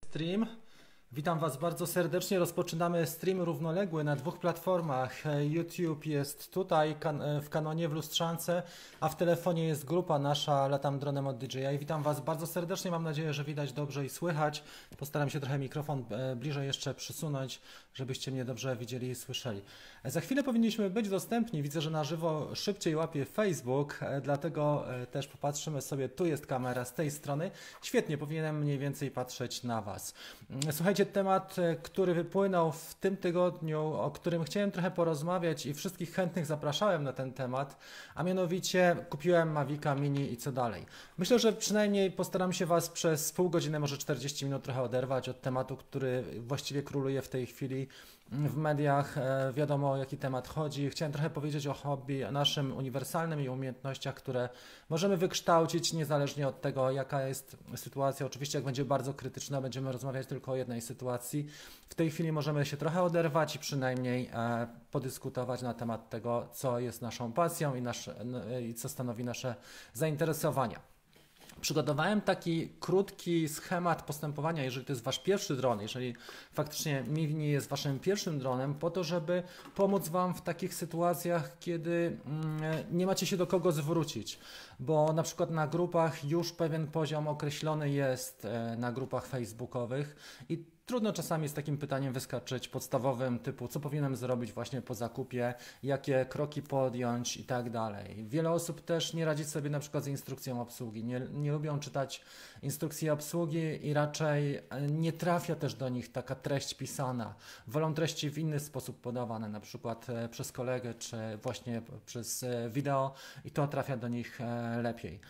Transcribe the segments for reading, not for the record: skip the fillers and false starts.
stream. Witam Was bardzo serdecznie. Rozpoczynamy stream równoległy na dwóch platformach. YouTube jest tutaj w kanonie, w lustrzance, a w telefonie jest grupa nasza Latam Dronem od DJI. Witam Was bardzo serdecznie. Mam nadzieję, że widać dobrze i słychać. Postaram się trochę mikrofon bliżej jeszcze przysunąć, żebyście mnie dobrze widzieli i słyszeli. Za chwilę powinniśmy być dostępni. Widzę, że na żywo szybciej łapie Facebook, dlatego też popatrzymy sobie. Tu jest kamera z tej strony. Świetnie, powinienem mniej więcej patrzeć na Was. Słuchajcie, temat, który wypłynął w tym tygodniu, o którym chciałem trochę porozmawiać i wszystkich chętnych zapraszałem na ten temat, a mianowicie kupiłem Mavica Mini i co dalej. Myślę, że przynajmniej postaram się Was przez pół godziny, może 40 minut trochę oderwać od tematu, który właściwie króluje w tej chwili w mediach. Wiadomo, o jaki temat chodzi. Chciałem trochę powiedzieć o hobby naszym uniwersalnym i umiejętnościach, które możemy wykształcić niezależnie od tego, jaka jest sytuacja. Oczywiście, jak będzie bardzo krytyczna, będziemy rozmawiać tylko o jednej sytuacji. W tej chwili możemy się trochę oderwać i przynajmniej podyskutować na temat tego, co jest naszą pasją i co stanowi nasze zainteresowania. Przygotowałem taki krótki schemat postępowania, jeżeli to jest Wasz pierwszy dron, jeżeli faktycznie Mini jest Waszym pierwszym dronem, po to, żeby pomóc Wam w takich sytuacjach, kiedy nie macie się do kogo zwrócić, bo na przykład na grupach już pewien poziom określony jest na grupach facebookowych i trudno czasami z takim pytaniem wyskoczyć podstawowym typu, co powinienem zrobić właśnie po zakupie, jakie kroki podjąć i tak dalej. Wiele osób też nie radzi sobie na przykład z instrukcją obsługi, nie lubią czytać instrukcji obsługi i raczej nie trafia też do nich taka treść pisana. Wolą treści w inny sposób podawane, na przykład przez kolegę czy właśnie przez wideo i to trafia do nich lepiej.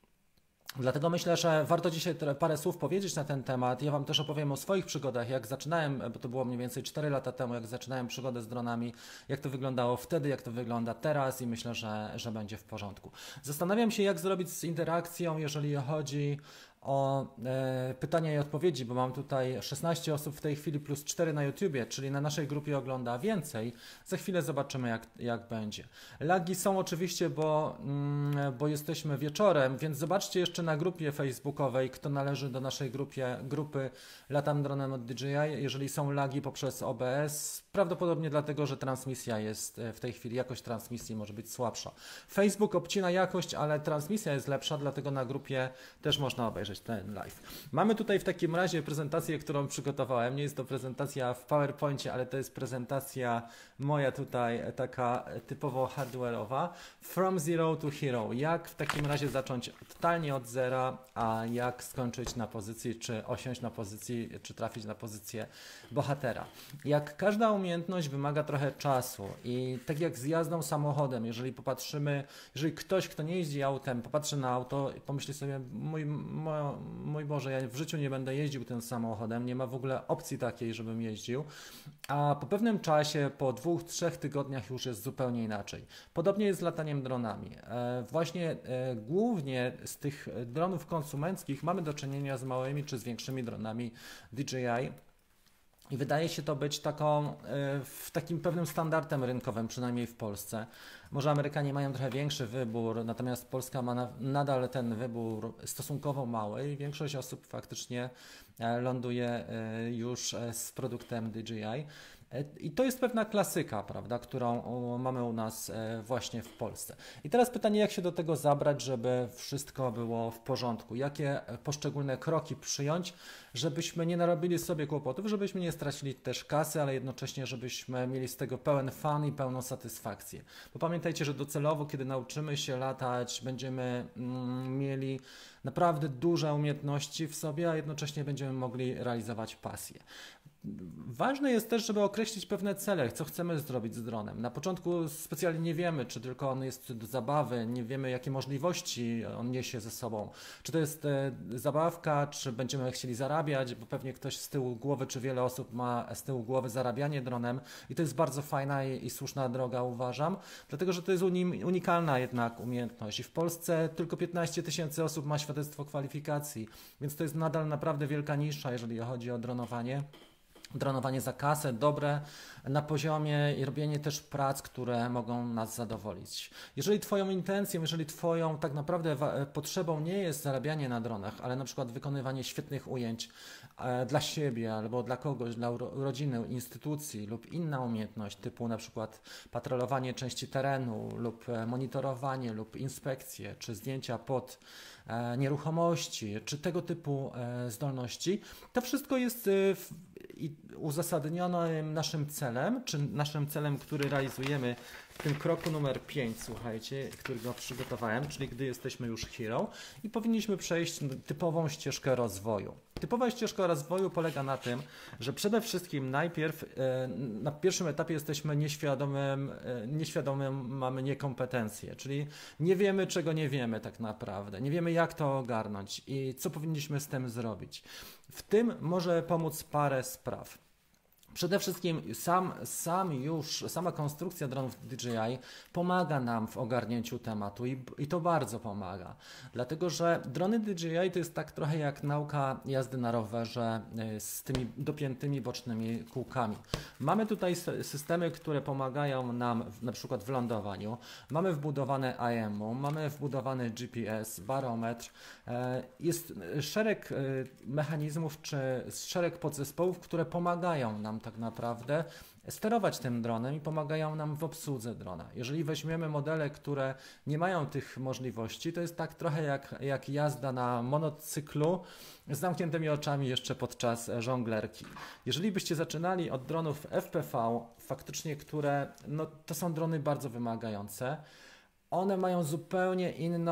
Dlatego myślę, że warto dzisiaj parę słów powiedzieć na ten temat. Ja Wam też opowiem o swoich przygodach, jak zaczynałem, bo to było mniej więcej 4 lata temu, jak zaczynałem przygodę z dronami, jak to wyglądało wtedy, jak to wygląda teraz i myślę, że będzie w porządku. Zastanawiam się, jak zrobić z interakcją, jeżeli chodzi o pytania i odpowiedzi, bo mam tutaj 16 osób w tej chwili plus 4 na YouTubie, czyli na naszej grupie ogląda więcej. Za chwilę zobaczymy, jak będzie. Lagi są oczywiście, bo jesteśmy wieczorem, więc zobaczcie jeszcze na grupie facebookowej, kto należy do naszej grupy Latam Dronem od DJI. Jeżeli są lagi poprzez OBS, prawdopodobnie dlatego, że transmisja jest w tej chwili, jakość transmisji może być słabsza. Facebook obcina jakość, ale transmisja jest lepsza, dlatego na grupie też można obejrzeć ten live. Mamy tutaj w takim razie prezentację, którą przygotowałem. Nie jest to prezentacja w PowerPoincie, ale to jest prezentacja moja tutaj, taka typowo hardware'owa. From zero to hero. Jak w takim razie zacząć totalnie od zera, a jak skończyć na pozycji, czy osiąść na pozycji, czy trafić na pozycję bohatera. Jak każda umiejętność wymaga trochę czasu i tak jak z jazdą samochodem, jeżeli ktoś, kto nie jeździ autem, popatrzy na auto i pomyśli sobie, mój Boże, ja w życiu nie będę jeździł tym samochodem, nie ma w ogóle opcji takiej, żebym jeździł, a po pewnym czasie, po 2-3 tygodniach już jest zupełnie inaczej. Podobnie jest z lataniem dronami. Właśnie głównie z tych dronów konsumenckich mamy do czynienia z małymi czy z większymi dronami DJI. I wydaje się to być takim pewnym standardem rynkowym, przynajmniej w Polsce. Może Amerykanie mają trochę większy wybór, natomiast Polska ma nadal ten wybór stosunkowo mały i większość osób faktycznie ląduje już z produktem DJI. I to jest pewna klasyka, prawda, którą mamy u nas właśnie w Polsce. I teraz pytanie, jak się do tego zabrać, żeby wszystko było w porządku? Jakie poszczególne kroki przyjąć, żebyśmy nie narobili sobie kłopotów, żebyśmy nie stracili też kasy, ale jednocześnie, żebyśmy mieli z tego pełen fan i pełną satysfakcję. Bo pamiętajcie, że docelowo, kiedy nauczymy się latać, będziemy mieli naprawdę duże umiejętności w sobie, a jednocześnie będziemy mogli realizować pasję. Ważne jest też, żeby określić pewne cele, co chcemy zrobić z dronem. Na początku specjalnie nie wiemy, czy tylko on jest do zabawy, nie wiemy, jakie możliwości on niesie ze sobą. Czy to jest zabawka, czy będziemy chcieli zarabiać, bo pewnie ktoś z tyłu głowy, czy wiele osób ma z tyłu głowy zarabianie dronem i to jest bardzo fajna i słuszna droga, uważam, dlatego, że to jest unikalna jednak umiejętność i w Polsce tylko 15 000 osób ma świadectwo kwalifikacji, więc to jest nadal naprawdę wielka nisza, jeżeli chodzi o dronowanie. dronowanie za kasę, dobre na poziomie i robienie też prac, które mogą nas zadowolić. Jeżeli Twoją intencją, jeżeli Twoją tak naprawdę potrzebą nie jest zarabianie na dronach, ale na przykład wykonywanie świetnych ujęć dla siebie albo dla kogoś, dla rodziny, instytucji lub inna umiejętność typu na przykład patrolowanie części terenu lub monitorowanie lub inspekcje czy zdjęcia pod nieruchomości czy tego typu zdolności, to wszystko jest uzasadnionym naszym celem, czy naszym celem, który realizujemy w tym kroku numer 5, słuchajcie, którego przygotowałem, czyli gdy jesteśmy już hero i powinniśmy przejść typową ścieżkę rozwoju. Typowa ścieżka rozwoju polega na tym, że przede wszystkim najpierw na pierwszym etapie jesteśmy nieświadomym mamy niekompetencje, czyli nie wiemy, czego nie wiemy tak naprawdę, nie wiemy, jak to ogarnąć i co powinniśmy z tym zrobić. W tym może pomóc parę spraw. Przede wszystkim sama konstrukcja dronów DJI pomaga nam w ogarnięciu tematu i to bardzo pomaga. Dlatego, że drony DJI to jest tak trochę jak nauka jazdy na rowerze z tymi dopiętymi bocznymi kółkami. Mamy tutaj systemy, które pomagają nam na przykład w lądowaniu. Mamy wbudowane IMU, mamy wbudowany GPS, barometr. Jest szereg mechanizmów czy szereg podzespołów, które pomagają nam tak naprawdę sterować tym dronem i pomagają nam w obsłudze drona. Jeżeli weźmiemy modele, które nie mają tych możliwości, to jest tak trochę jak jazda na monocyklu z zamkniętymi oczami jeszcze podczas żonglerki. Jeżeli byście zaczynali od dronów FPV, faktycznie to są drony bardzo wymagające, one mają zupełnie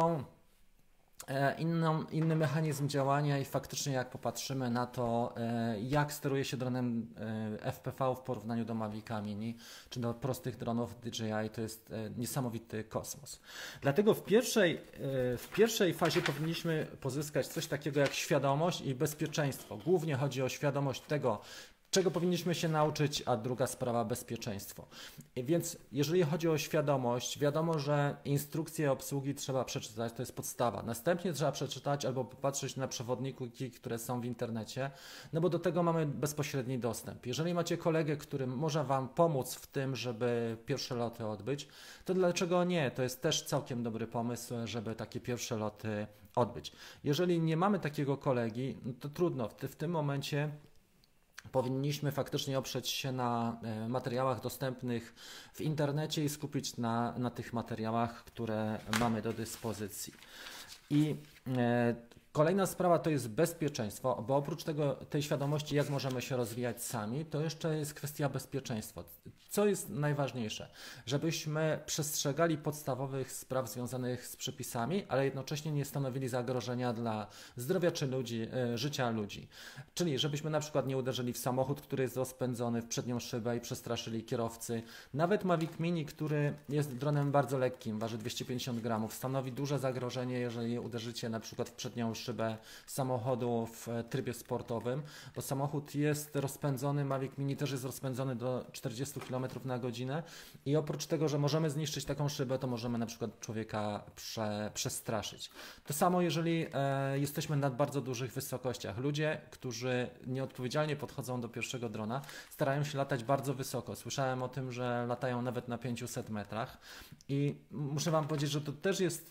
inny mechanizm działania i faktycznie jak popatrzymy na to, jak steruje się dronem FPV w porównaniu do Mavica Mini czy do prostych dronów DJI, to jest niesamowity kosmos. Dlatego w pierwszej fazie powinniśmy pozyskać coś takiego jak świadomość i bezpieczeństwo. Głównie chodzi o świadomość tego, czego powinniśmy się nauczyć, a druga sprawa bezpieczeństwo. Więc jeżeli chodzi o świadomość, wiadomo, że instrukcje obsługi trzeba przeczytać, to jest podstawa. Następnie trzeba przeczytać albo popatrzeć na przewodniki, które są w internecie, no bo do tego mamy bezpośredni dostęp. Jeżeli macie kolegę, który może Wam pomóc w tym, żeby pierwsze loty odbyć, to dlaczego nie? To jest też całkiem dobry pomysł, żeby takie pierwsze loty odbyć. Jeżeli nie mamy takiego kolegi, no to trudno, w tym momencie powinniśmy faktycznie oprzeć się na materiałach dostępnych w internecie i skupić na tych materiałach, które mamy do dyspozycji. I kolejna sprawa to jest bezpieczeństwo, bo oprócz tej świadomości, jak możemy się rozwijać sami, to jeszcze jest kwestia bezpieczeństwa. Co jest najważniejsze? Żebyśmy przestrzegali podstawowych spraw związanych z przepisami, ale jednocześnie nie stanowili zagrożenia dla zdrowia czy życia ludzi. Czyli żebyśmy na przykład nie uderzyli w samochód, który jest rozpędzony w przednią szybę i przestraszyli kierowcy. Nawet Mavic Mini, który jest dronem bardzo lekkim, waży 250 gramów, stanowi duże zagrożenie, jeżeli uderzycie na przykład w przednią szybę samochodu w trybie sportowym, bo samochód jest rozpędzony, Mavic Mini też jest rozpędzony do 40 km na godzinę i oprócz tego, że możemy zniszczyć taką szybę, to możemy na przykład człowieka przestraszyć. To samo, jeżeli jesteśmy na bardzo dużych wysokościach. Ludzie, którzy nieodpowiedzialnie podchodzą do pierwszego drona, starają się latać bardzo wysoko. Słyszałem o tym, że latają nawet na 500 metrach i muszę Wam powiedzieć, że to też jest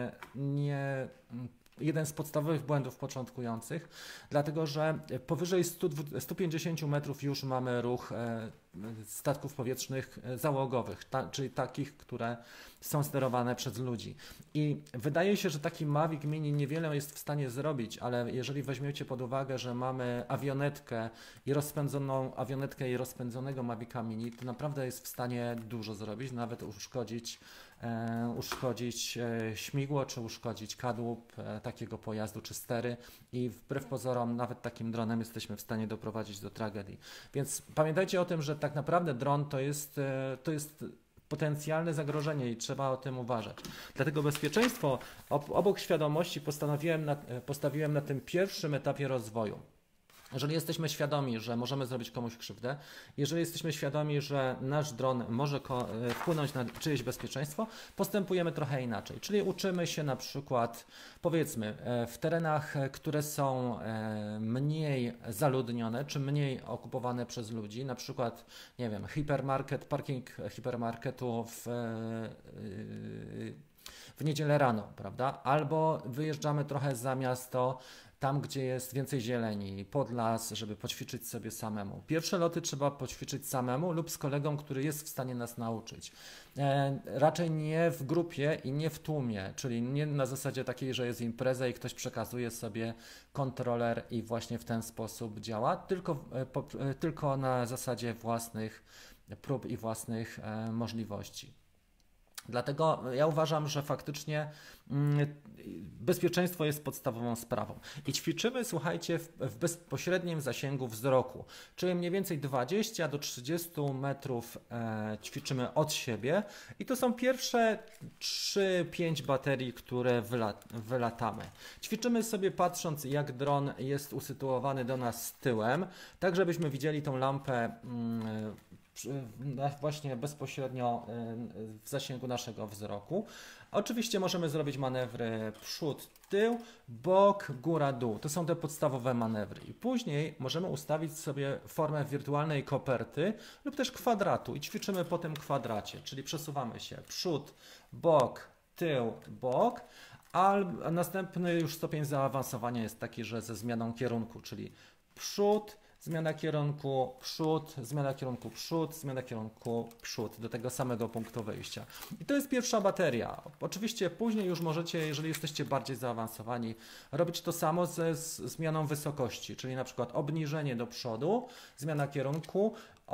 jeden z podstawowych błędów początkujących, dlatego że powyżej 150 metrów już mamy ruch statków powietrznych załogowych, czyli takich, które są sterowane przez ludzi. I wydaje się, że taki Mavic Mini niewiele jest w stanie zrobić, ale jeżeli weźmiecie pod uwagę, że mamy awionetkę i rozpędzonego Mavica Mini, to naprawdę jest w stanie dużo zrobić, nawet uszkodzić śmigło, czy uszkodzić kadłub takiego pojazdu, czy stery i wbrew pozorom nawet takim dronem jesteśmy w stanie doprowadzić do tragedii. Więc pamiętajcie o tym, że tak naprawdę dron to jest potencjalne zagrożenie i trzeba o tym uważać. Dlatego bezpieczeństwo obok świadomości postawiłem na tym pierwszym etapie rozwoju. Jeżeli jesteśmy świadomi, że możemy zrobić komuś krzywdę, jeżeli jesteśmy świadomi, że nasz dron może wpłynąć na czyjeś bezpieczeństwo, postępujemy trochę inaczej. Czyli uczymy się na przykład, powiedzmy, w terenach, które są mniej zaludnione, czy mniej okupowane przez ludzi, na przykład, nie wiem, hipermarket, parking hipermarketu w niedzielę rano, prawda? Albo wyjeżdżamy trochę za miasto, tam gdzie jest więcej zieleni, pod las, żeby poćwiczyć sobie samemu. Pierwsze loty trzeba poćwiczyć samemu lub z kolegą, który jest w stanie nas nauczyć. Raczej nie w grupie i nie w tłumie, czyli nie na zasadzie takiej, że jest impreza i ktoś przekazuje sobie kontroler i właśnie w ten sposób działa, tylko na zasadzie własnych prób i własnych możliwości. Dlatego ja uważam, że faktycznie bezpieczeństwo jest podstawową sprawą. I ćwiczymy, słuchajcie, w bezpośrednim zasięgu wzroku, czyli mniej więcej 20 do 30 metrów ćwiczymy od siebie i to są pierwsze 3-5 baterii, które wylatamy. Ćwiczymy sobie patrząc, jak dron jest usytuowany do nas tyłem, tak żebyśmy widzieli tą lampę właśnie bezpośrednio w zasięgu naszego wzroku. Oczywiście możemy zrobić manewry przód, tył, bok, góra, dół. To są te podstawowe manewry. I później możemy ustawić sobie formę wirtualnej koperty lub też kwadratu i ćwiczymy po tym kwadracie, czyli przesuwamy się przód, bok, tył, bok, a następny już stopień zaawansowania jest taki, że ze zmianą kierunku, czyli przód, zmiana kierunku, przód, zmiana kierunku, przód, zmiana kierunku, przód do tego samego punktu wyjścia. I to jest pierwsza bateria. Oczywiście później już możecie, jeżeli jesteście bardziej zaawansowani, robić to samo ze zmianą wysokości, czyli na przykład obniżenie do przodu, zmiana kierunku,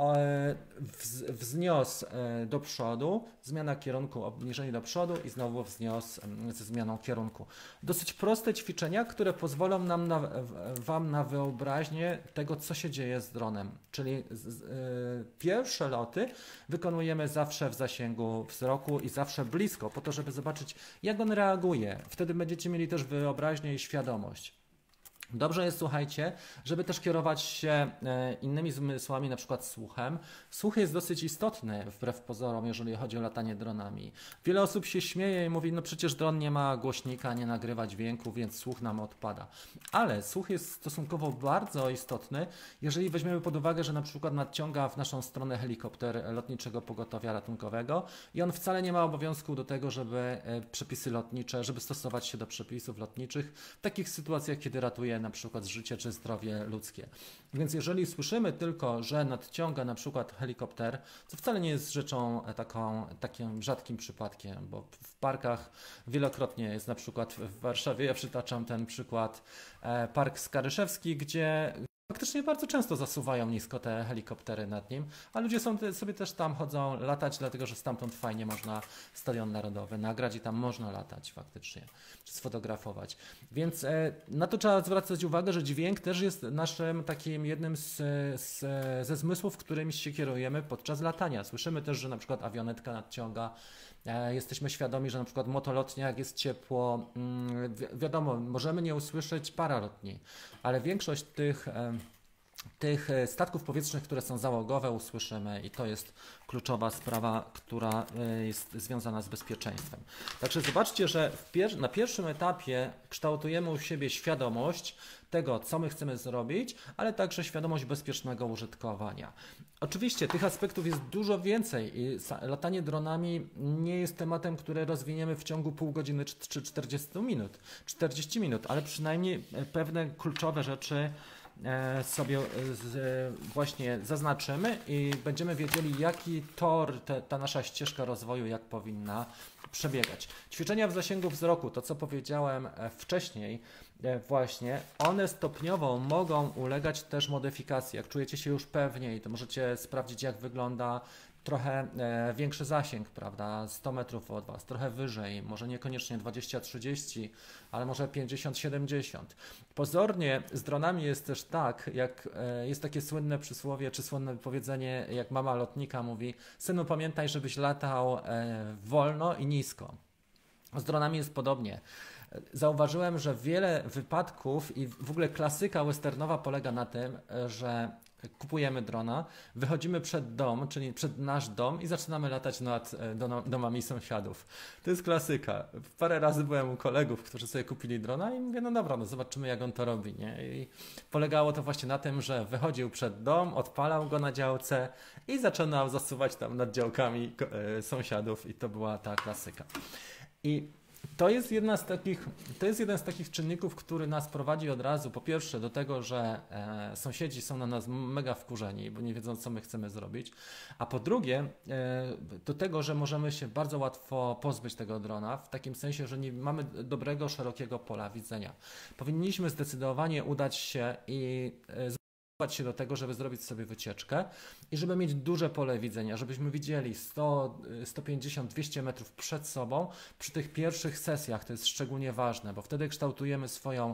wznios do przodu, zmiana kierunku, obniżenie do przodu i znowu wznios ze zmianą kierunku. Dosyć proste ćwiczenia, które pozwolą Wam na wyobraźnię tego, co się dzieje z dronem. Czyli pierwsze loty wykonujemy zawsze w zasięgu wzroku i zawsze blisko, po to, żeby zobaczyć, jak on reaguje. Wtedy będziecie mieli też wyobraźnię i świadomość. Dobrze jest, słuchajcie, żeby też kierować się innymi zmysłami, na przykład słuchem. Słuch jest dosyć istotny, wbrew pozorom, jeżeli chodzi o latanie dronami. Wiele osób się śmieje i mówi, no przecież dron nie ma głośnika, nie nagrywa dźwięku, więc słuch nam odpada. Ale słuch jest stosunkowo bardzo istotny, jeżeli weźmiemy pod uwagę, że na przykład nadciąga w naszą stronę helikopter Lotniczego Pogotowia Ratunkowego i on wcale nie ma obowiązku do tego, żeby przepisy lotnicze, żeby stosować się do przepisów lotniczych w takich sytuacjach, kiedy ratuje na przykład życie czy zdrowie ludzkie. Więc jeżeli słyszymy tylko, że nadciąga na przykład helikopter, co wcale nie jest rzeczą takim rzadkim przypadkiem, bo w parkach wielokrotnie jest, na przykład w Warszawie, ja przytaczam ten przykład, Park Skaryszewski, gdzie faktycznie bardzo często zasuwają nisko te helikoptery nad nim, a ludzie sobie też tam chodzą latać, dlatego że stamtąd fajnie można Stadion Narodowy nagrać i tam można latać faktycznie, czy sfotografować. Więc na to trzeba zwracać uwagę, że dźwięk też jest naszym takim jednym ze zmysłów, którymi się kierujemy podczas latania. Słyszymy też, że na przykład awionetka nadciąga. Jesteśmy świadomi, że na przykład motolotnia, jak jest ciepło, wiadomo, możemy nie usłyszeć paralotni, ale większość tych statków powietrznych, które są załogowe, usłyszymy i to jest kluczowa sprawa, która jest związana z bezpieczeństwem. Także zobaczcie, że na pierwszym etapie kształtujemy u siebie świadomość tego, co my chcemy zrobić, ale także świadomość bezpiecznego użytkowania. Oczywiście tych aspektów jest dużo więcej i latanie dronami nie jest tematem, który rozwiniemy w ciągu pół godziny czy 40 minut, ale przynajmniej pewne kluczowe rzeczy sobie właśnie zaznaczymy i będziemy wiedzieli, jaki tor, ta nasza ścieżka rozwoju, jak powinna przebiegać. Ćwiczenia w zasięgu wzroku, to co powiedziałem wcześniej, właśnie, one stopniowo mogą ulegać też modyfikacji. Jak czujecie się już pewniej, to możecie sprawdzić, jak wygląda trochę większy zasięg, prawda, 100 metrów od Was, trochę wyżej, może niekoniecznie 20-30, ale może 50-70. Pozornie z dronami jest też tak, jak jest takie słynne przysłowie, czy słynne powiedzenie, jak mama lotnika mówi: synu, pamiętaj, żebyś latał wolno i nisko. Z dronami jest podobnie. Zauważyłem, że wiele wypadków i w ogóle klasyka westernowa polega na tym, że kupujemy drona, wychodzimy przed dom, czyli przed nasz dom i zaczynamy latać nad domami sąsiadów. To jest klasyka. Parę razy byłem u kolegów, którzy sobie kupili drona i mówię, no dobra, no zobaczymy jak on to robi, nie? I polegało to właśnie na tym, że wychodził przed dom, odpalał go na działce i zaczynał zasuwać tam nad działkami sąsiadów i to była ta klasyka. I to jest jeden z takich czynników, który nas prowadzi od razu, po pierwsze do tego, że sąsiedzi są na nas mega wkurzeni, bo nie wiedzą, co my chcemy zrobić, a po drugie do tego, że możemy się bardzo łatwo pozbyć tego drona, w takim sensie, że nie mamy dobrego, szerokiego pola widzenia. Powinniśmy zdecydowanie udać się i się do tego, żeby zrobić sobie wycieczkę i żeby mieć duże pole widzenia, żebyśmy widzieli 100, 150, 200 metrów przed sobą przy tych pierwszych sesjach. To jest szczególnie ważne, bo wtedy kształtujemy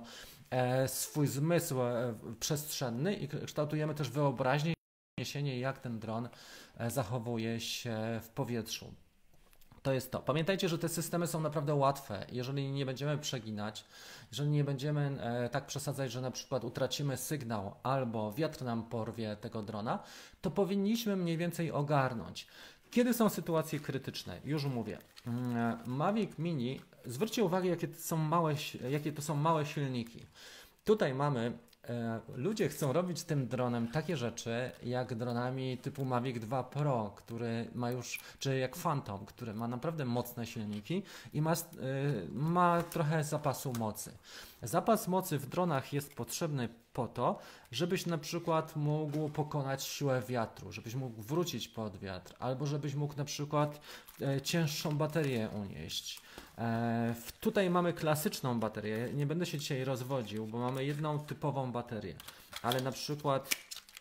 swój zmysł przestrzenny i kształtujemy też wyobraźnię i niesienie, jak ten dron zachowuje się w powietrzu. To jest to. Pamiętajcie, że te systemy są naprawdę łatwe. Jeżeli nie będziemy przeginać, jeżeli nie będziemy tak przesadzać, że na przykład utracimy sygnał albo wiatr nam porwie tego drona, to powinniśmy mniej więcej ogarnąć. Kiedy są sytuacje krytyczne? Już mówię. Mavic Mini, zwróćcie uwagę, jakie to są małe silniki. Tutaj mamy ludzie chcą robić tym dronem takie rzeczy jak dronami typu Mavic 2 Pro, który ma już, czy jak Phantom, który ma naprawdę mocne silniki i ma trochę zapasu mocy. Zapas mocy w dronach jest potrzebny po to, żebyś na przykład mógł pokonać siłę wiatru, żebyś mógł wrócić pod wiatr, albo żebyś mógł na przykład cięższą baterię unieść. Tutaj mamy klasyczną baterię, nie będę się dzisiaj rozwodził, bo mamy jedną typową baterię, ale na przykład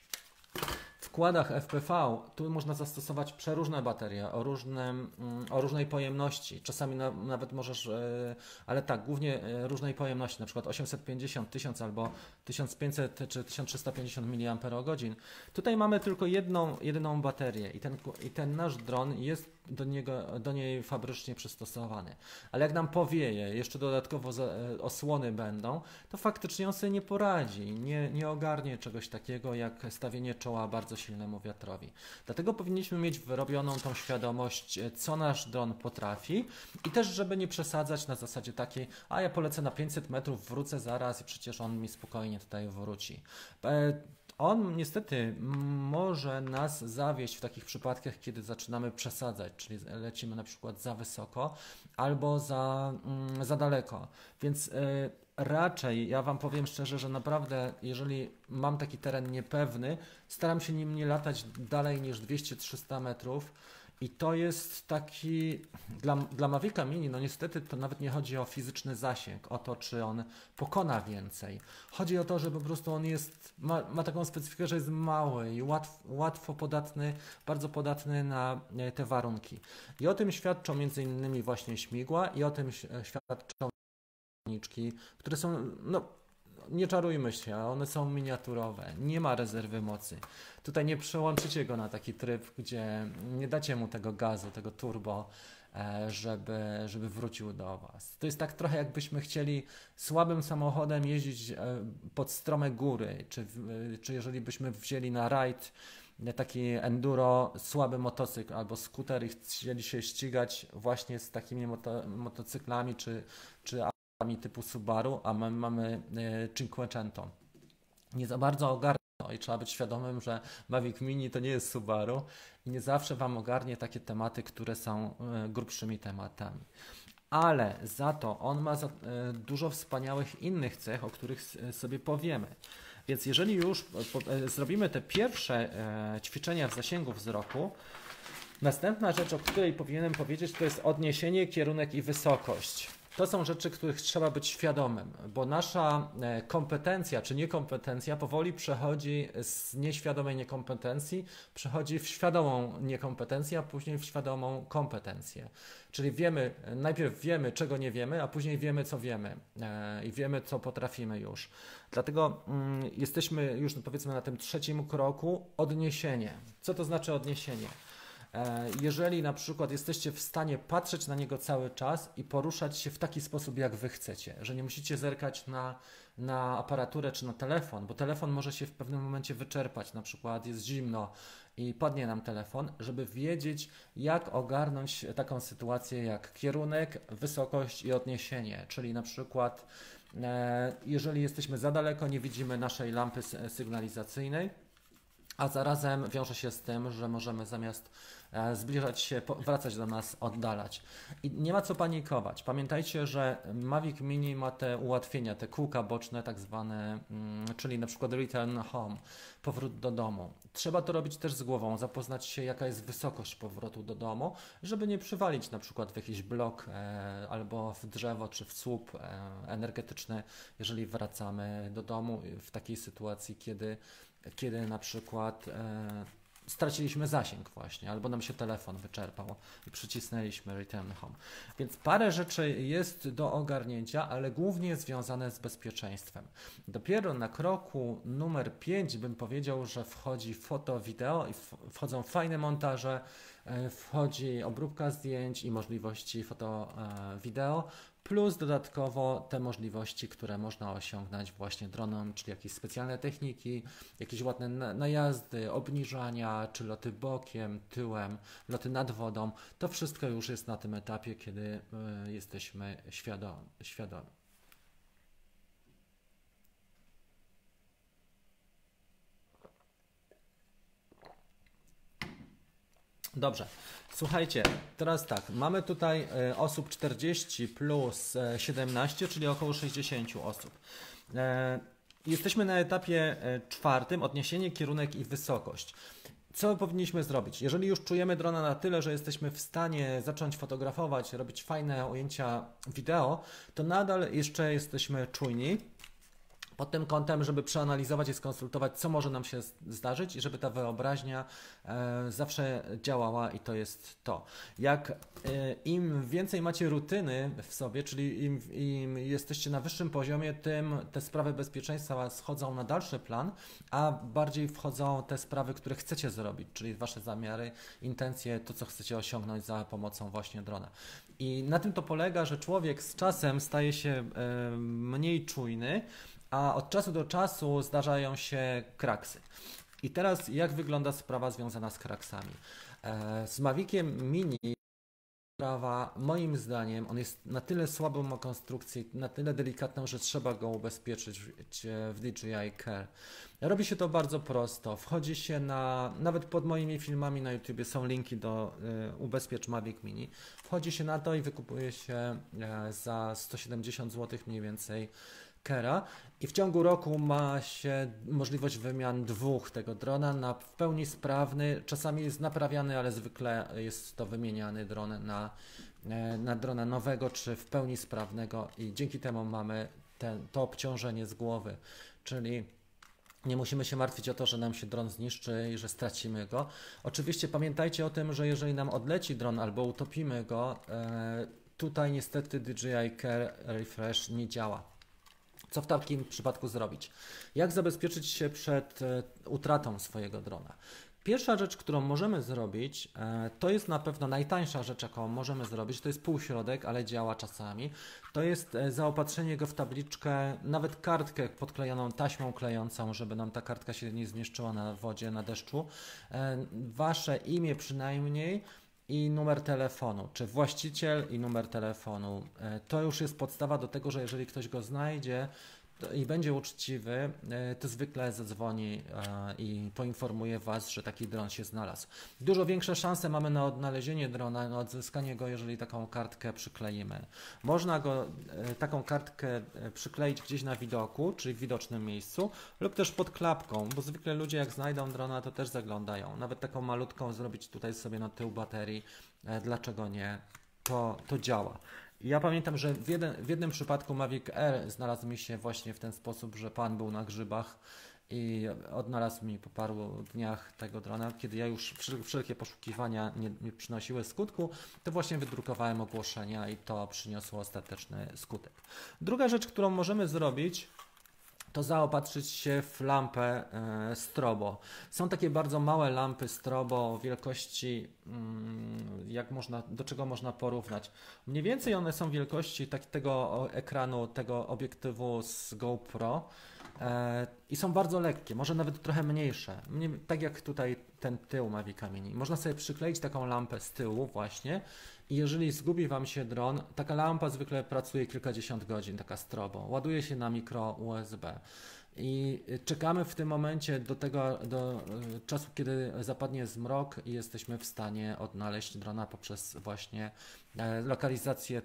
w wkładach FPV tu można zastosować przeróżne baterie o różnej pojemności. Czasami nawet możesz, ale tak, głównie różnej pojemności, na przykład 850, 1000 albo 1500 czy 1350 mAh. Tutaj mamy tylko jedyną baterię i ten nasz dron jest do niej fabrycznie przystosowany. Ale jak nam powieje, jeszcze dodatkowo osłony będą, to faktycznie on sobie nie poradzi, nie ogarnie czegoś takiego jak stawienie czoła bardzo silnemu wiatrowi. Dlatego powinniśmy mieć wyrobioną tą świadomość, co nasz dron potrafi i też, żeby nie przesadzać na zasadzie takiej, a ja polecę na 500 metrów, wrócę zaraz i przecież on mi spokojnie tutaj wróci. On niestety może nas zawieść w takich przypadkach, kiedy zaczynamy przesadzać, czyli lecimy na przykład za wysoko albo za daleko. Więc raczej ja Wam powiem szczerze, że naprawdę jeżeli mam taki teren niepewny, staram się nim nie latać dalej niż 200-300 metrów. I to jest taki, dla Mavica Mini, no niestety to nawet nie chodzi o fizyczny zasięg, o to, czy on pokona więcej. Chodzi o to, że po prostu on ma taką specyfikę, że jest mały i łatwo podatny, bardzo podatny na te warunki. I o tym świadczą między innymi właśnie śmigła i o tym świadczą silniki, które są, no nie czarujmy się, one są miniaturowe, nie ma rezerwy mocy. Tutaj nie przełączycie go na taki tryb, gdzie nie dacie mu tego gazu, tego turbo, żeby wrócił do Was. To jest tak trochę jakbyśmy chcieli słabym samochodem jeździć pod strome góry, czy jeżeli byśmy wzięli na rajd taki enduro, słaby motocykl albo skuter i chcieli się ścigać właśnie z takimi motocyklami czy typu Subaru, a my mamy Cinquecento. Nie za bardzo ogarnę i trzeba być świadomym, że Mavic Mini to nie jest Subaru i nie zawsze Wam ogarnie takie tematy, które są grubszymi tematami. Ale za to on ma dużo wspaniałych innych cech, o których sobie powiemy. Więc jeżeli już zrobimy te pierwsze ćwiczenia w zasięgu wzroku, następna rzecz, o której powinienem powiedzieć, to jest odniesienie, kierunek i wysokość. To są rzeczy, których trzeba być świadomym, bo nasza kompetencja czy niekompetencja powoli przechodzi z nieświadomej niekompetencji, przechodzi w świadomą niekompetencję, a później w świadomą kompetencję. Czyli najpierw wiemy, czego nie wiemy, a później wiemy, co wiemy i wiemy, co potrafimy już. Dlatego jesteśmy już powiedzmy na tym trzecim kroku, odniesienie. Co to znaczy odniesienie? Jeżeli na przykład jesteście w stanie patrzeć na niego cały czas i poruszać się w taki sposób, jak wy chcecie, że nie musicie zerkać na aparaturę czy na telefon, bo telefon może się w pewnym momencie wyczerpać, na przykład jest zimno i padnie nam telefon, żeby wiedzieć, jak ogarnąć taką sytuację jak kierunek, wysokość i odniesienie, czyli na przykład jeżeli jesteśmy za daleko, nie widzimy naszej lampy sygnalizacyjnej, a zarazem wiąże się z tym, że możemy zamiast zbliżać się, wracać do nas, oddalać. I nie ma co panikować. Pamiętajcie, że Mavic Mini ma te ułatwienia, te kółka boczne tak zwane, czyli na przykład return home, powrót do domu. Trzeba to robić też z głową, zapoznać się jaka jest wysokość powrotu do domu, żeby nie przywalić na przykład w jakiś blok albo w drzewo czy w słup energetyczny, jeżeli wracamy do domu w takiej sytuacji, kiedy na przykład straciliśmy zasięg właśnie, albo nam się telefon wyczerpał i przycisnęliśmy Return Home. Więc parę rzeczy jest do ogarnięcia, ale głównie związane z bezpieczeństwem. Dopiero na kroku numer 5 bym powiedział, że wchodzi foto, wideo i wchodzą fajne montaże, wchodzi obróbka zdjęć i możliwości foto, wideo, plus dodatkowo te możliwości, które można osiągnąć właśnie dronem, czyli jakieś specjalne techniki, jakieś ładne najazdy, obniżania, czy loty bokiem, tyłem, loty nad wodą. To wszystko już jest na tym etapie, kiedy jesteśmy świadomi. Dobrze, słuchajcie, teraz tak, mamy tutaj osób 40 plus 17, czyli około 60 osób. Jesteśmy na etapie 4, odniesienie, kierunek i wysokość. Co powinniśmy zrobić? Jeżeli już czujemy drona na tyle, że jesteśmy w stanie zacząć fotografować, robić fajne ujęcia wideo, to nadal jeszcze jesteśmy czujni pod tym kątem, żeby przeanalizować i skonsultować, co może nam się zdarzyć i żeby ta wyobraźnia zawsze działała i to jest to. Im więcej macie rutyny w sobie, czyli im jesteście na wyższym poziomie, tym te sprawy bezpieczeństwa schodzą na dalszy plan, a bardziej wchodzą te sprawy, które chcecie zrobić, czyli wasze zamiary, intencje, to co chcecie osiągnąć za pomocą właśnie drona. I na tym to polega, że człowiek z czasem staje się mniej czujny, a od czasu do czasu zdarzają się kraksy. I teraz jak wygląda sprawa związana z kraksami? Z Maviciem Mini sprawa, moim zdaniem, on jest na tyle słabą ma konstrukcję, na tyle delikatną, że trzeba go ubezpieczyć w DJI Care. Robi się to bardzo prosto. Wchodzi się nawet pod moimi filmami na YouTube są linki do ubezpiecz Mavic Mini. Wchodzi się na to i wykupuje się za 170 zł mniej więcej Care'a i w ciągu roku ma się możliwość wymian 2 tego drona na w pełni sprawny, czasami jest naprawiany, ale zwykle jest to wymieniany dron na drona nowego czy w pełni sprawnego i dzięki temu mamy to obciążenie z głowy, czyli nie musimy się martwić o to, że nam się dron zniszczy i że stracimy go. Oczywiście pamiętajcie o tym, że jeżeli nam odleci dron albo utopimy go, tutaj niestety DJI Care Refresh nie działa. Co w takim przypadku zrobić? Jak zabezpieczyć się przed utratą swojego drona? Pierwsza rzecz, którą możemy zrobić, to jest na pewno najtańsza rzecz, jaką możemy zrobić, to jest półśrodek, ale działa czasami. To jest zaopatrzenie go w tabliczkę, nawet kartkę podklejoną taśmą klejącą, żeby nam ta kartka się nie zmieszczyła na wodzie, na deszczu. Wasze imię przynajmniej i numer telefonu, czy właściciel i numer telefonu. To już jest podstawa do tego, że jeżeli ktoś go znajdzie i będzie uczciwy, to zwykle zadzwoni i poinformuje Was, że taki dron się znalazł. Dużo większe szanse mamy na odnalezienie drona, na odzyskanie go, jeżeli taką kartkę przykleimy. Można taką kartkę przykleić gdzieś na widoku, czyli w widocznym miejscu, lub też pod klapką, bo zwykle ludzie jak znajdą drona, to też zaglądają. Nawet taką malutką zrobić tutaj sobie na tył baterii. Dlaczego nie? To działa. Ja pamiętam, że w jednym przypadku Mavic Air znalazł mi się właśnie w ten sposób, że pan był na grzybach i odnalazł mi po paru dniach tego drona. Kiedy ja już wszelkie poszukiwania nie przynosiły skutku, to właśnie wydrukowałem ogłoszenia i to przyniosło ostateczny skutek. Druga rzecz, którą możemy zrobić, to zaopatrzyć się w lampę strobo. Są takie bardzo małe lampy strobo wielkości, do czego można porównać. Mniej więcej one są wielkości tego ekranu, tego obiektywu z GoPro i są bardzo lekkie, może nawet trochę mniejsze. Tak jak tutaj ten tył Mavica Mini. Można sobie przykleić taką lampę z tyłu właśnie i jeżeli zgubi Wam się dron, taka lampa zwykle pracuje kilkadziesiąt godzin, taka strobo. Ładuje się na mikro USB. I czekamy w tym momencie do czasu, kiedy zapadnie zmrok i jesteśmy w stanie odnaleźć drona poprzez właśnie lokalizację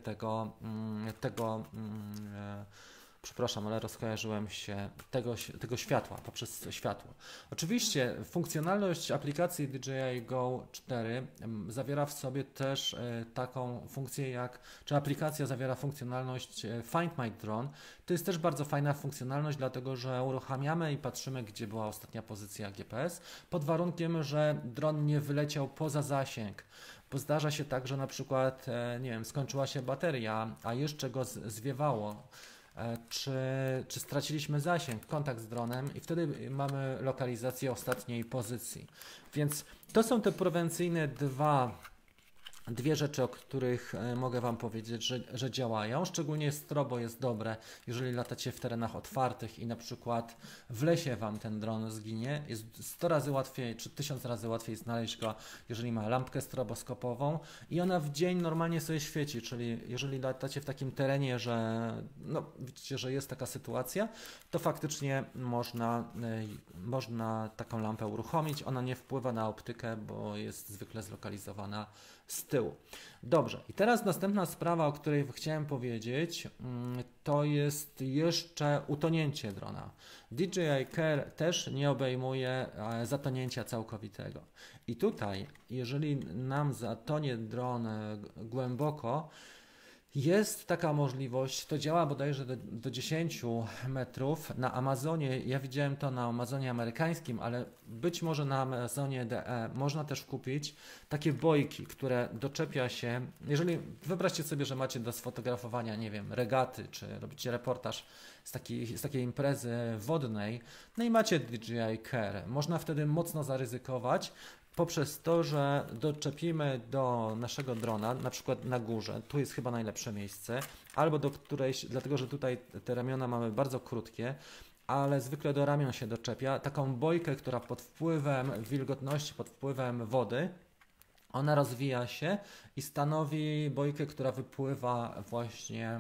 przepraszam, ale rozkojarzyłem się tego światła, poprzez światło. Oczywiście funkcjonalność aplikacji DJI Go 4 zawiera w sobie też taką funkcję czy aplikacja zawiera funkcjonalność Find My Drone. To jest też bardzo fajna funkcjonalność, dlatego że uruchamiamy i patrzymy, gdzie była ostatnia pozycja GPS, pod warunkiem, że dron nie wyleciał poza zasięg. Bo zdarza się tak, że na przykład, nie wiem, skończyła się bateria, a jeszcze go zwiewało. Czy straciliśmy zasięg, kontakt z dronem i wtedy mamy lokalizację ostatniej pozycji. Więc to są te prewencyjne dwie rzeczy, o których mogę Wam powiedzieć, że działają. Szczególnie strobo jest dobre, jeżeli latacie w terenach otwartych i na przykład w lesie Wam ten dron zginie. Jest 100 razy łatwiej, czy 1000 razy łatwiej znaleźć go, jeżeli ma lampkę stroboskopową i ona w dzień normalnie sobie świeci, czyli jeżeli latacie w takim terenie, że widzicie, że jest taka sytuacja, to faktycznie można taką lampę uruchomić. Ona nie wpływa na optykę, bo jest zwykle zlokalizowana z tyłu. Dobrze, i teraz następna sprawa, o której chciałem powiedzieć, to jest jeszcze utonięcie drona. DJI Care też nie obejmuje zatonięcia całkowitego. I tutaj, jeżeli nam zatonie dron głęboko, jest taka możliwość, to działa bodajże do 10 metrów. Na Amazonie, ja widziałem to na Amazonie amerykańskim, ale być może na Amazonie DE można też kupić takie bojki, które doczepia się, jeżeli wyobraźcie sobie, że macie do sfotografowania, nie wiem, regaty, czy robicie reportaż z takiej imprezy wodnej, no i macie DJI Care. Można wtedy mocno zaryzykować, poprzez to, że doczepimy do naszego drona, na przykład na górze, tu jest chyba najlepsze miejsce, albo do którejś, dlatego że tutaj te ramiona mamy bardzo krótkie, ale zwykle do ramion się doczepia, taką bojkę, która pod wpływem wilgotności, pod wpływem wody, ona rozwija się i stanowi bojkę, która wypływa właśnie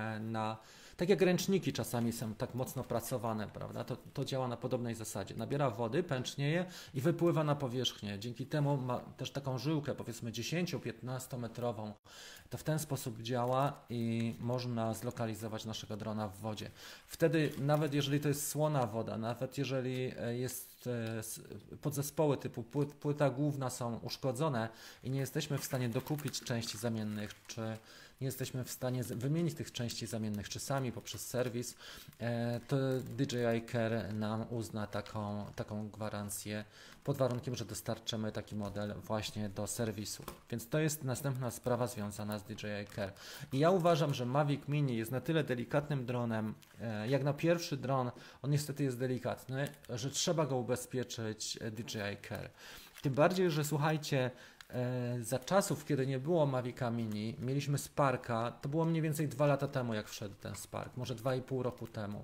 tak jak ręczniki czasami są tak mocno pracowane, prawda? To działa na podobnej zasadzie. Nabiera wody, pęcznieje i wypływa na powierzchnię. Dzięki temu ma też taką żyłkę, powiedzmy 10-15 metrową. To w ten sposób działa i można zlokalizować naszego drona w wodzie. Wtedy nawet jeżeli to jest słona woda, nawet jeżeli jest podzespoły typu płyta główna są uszkodzone i nie jesteśmy w stanie dokupić części zamiennych, czy nie jesteśmy w stanie wymienić tych części zamiennych, czy sami poprzez serwis, to DJI Care nam uzna taką gwarancję pod warunkiem, że dostarczymy taki model właśnie do serwisu. Więc to jest następna sprawa związana z DJI Care. I ja uważam, że Mavic Mini jest na tyle delikatnym dronem, jak na pierwszy dron, on niestety jest delikatny, że trzeba go ubezpieczyć DJI Care. Tym bardziej, że słuchajcie, za czasów, kiedy nie było Mavica Mini, mieliśmy Sparka, to było mniej więcej 2 lata temu, jak wszedł ten Spark, może 2,5 roku temu.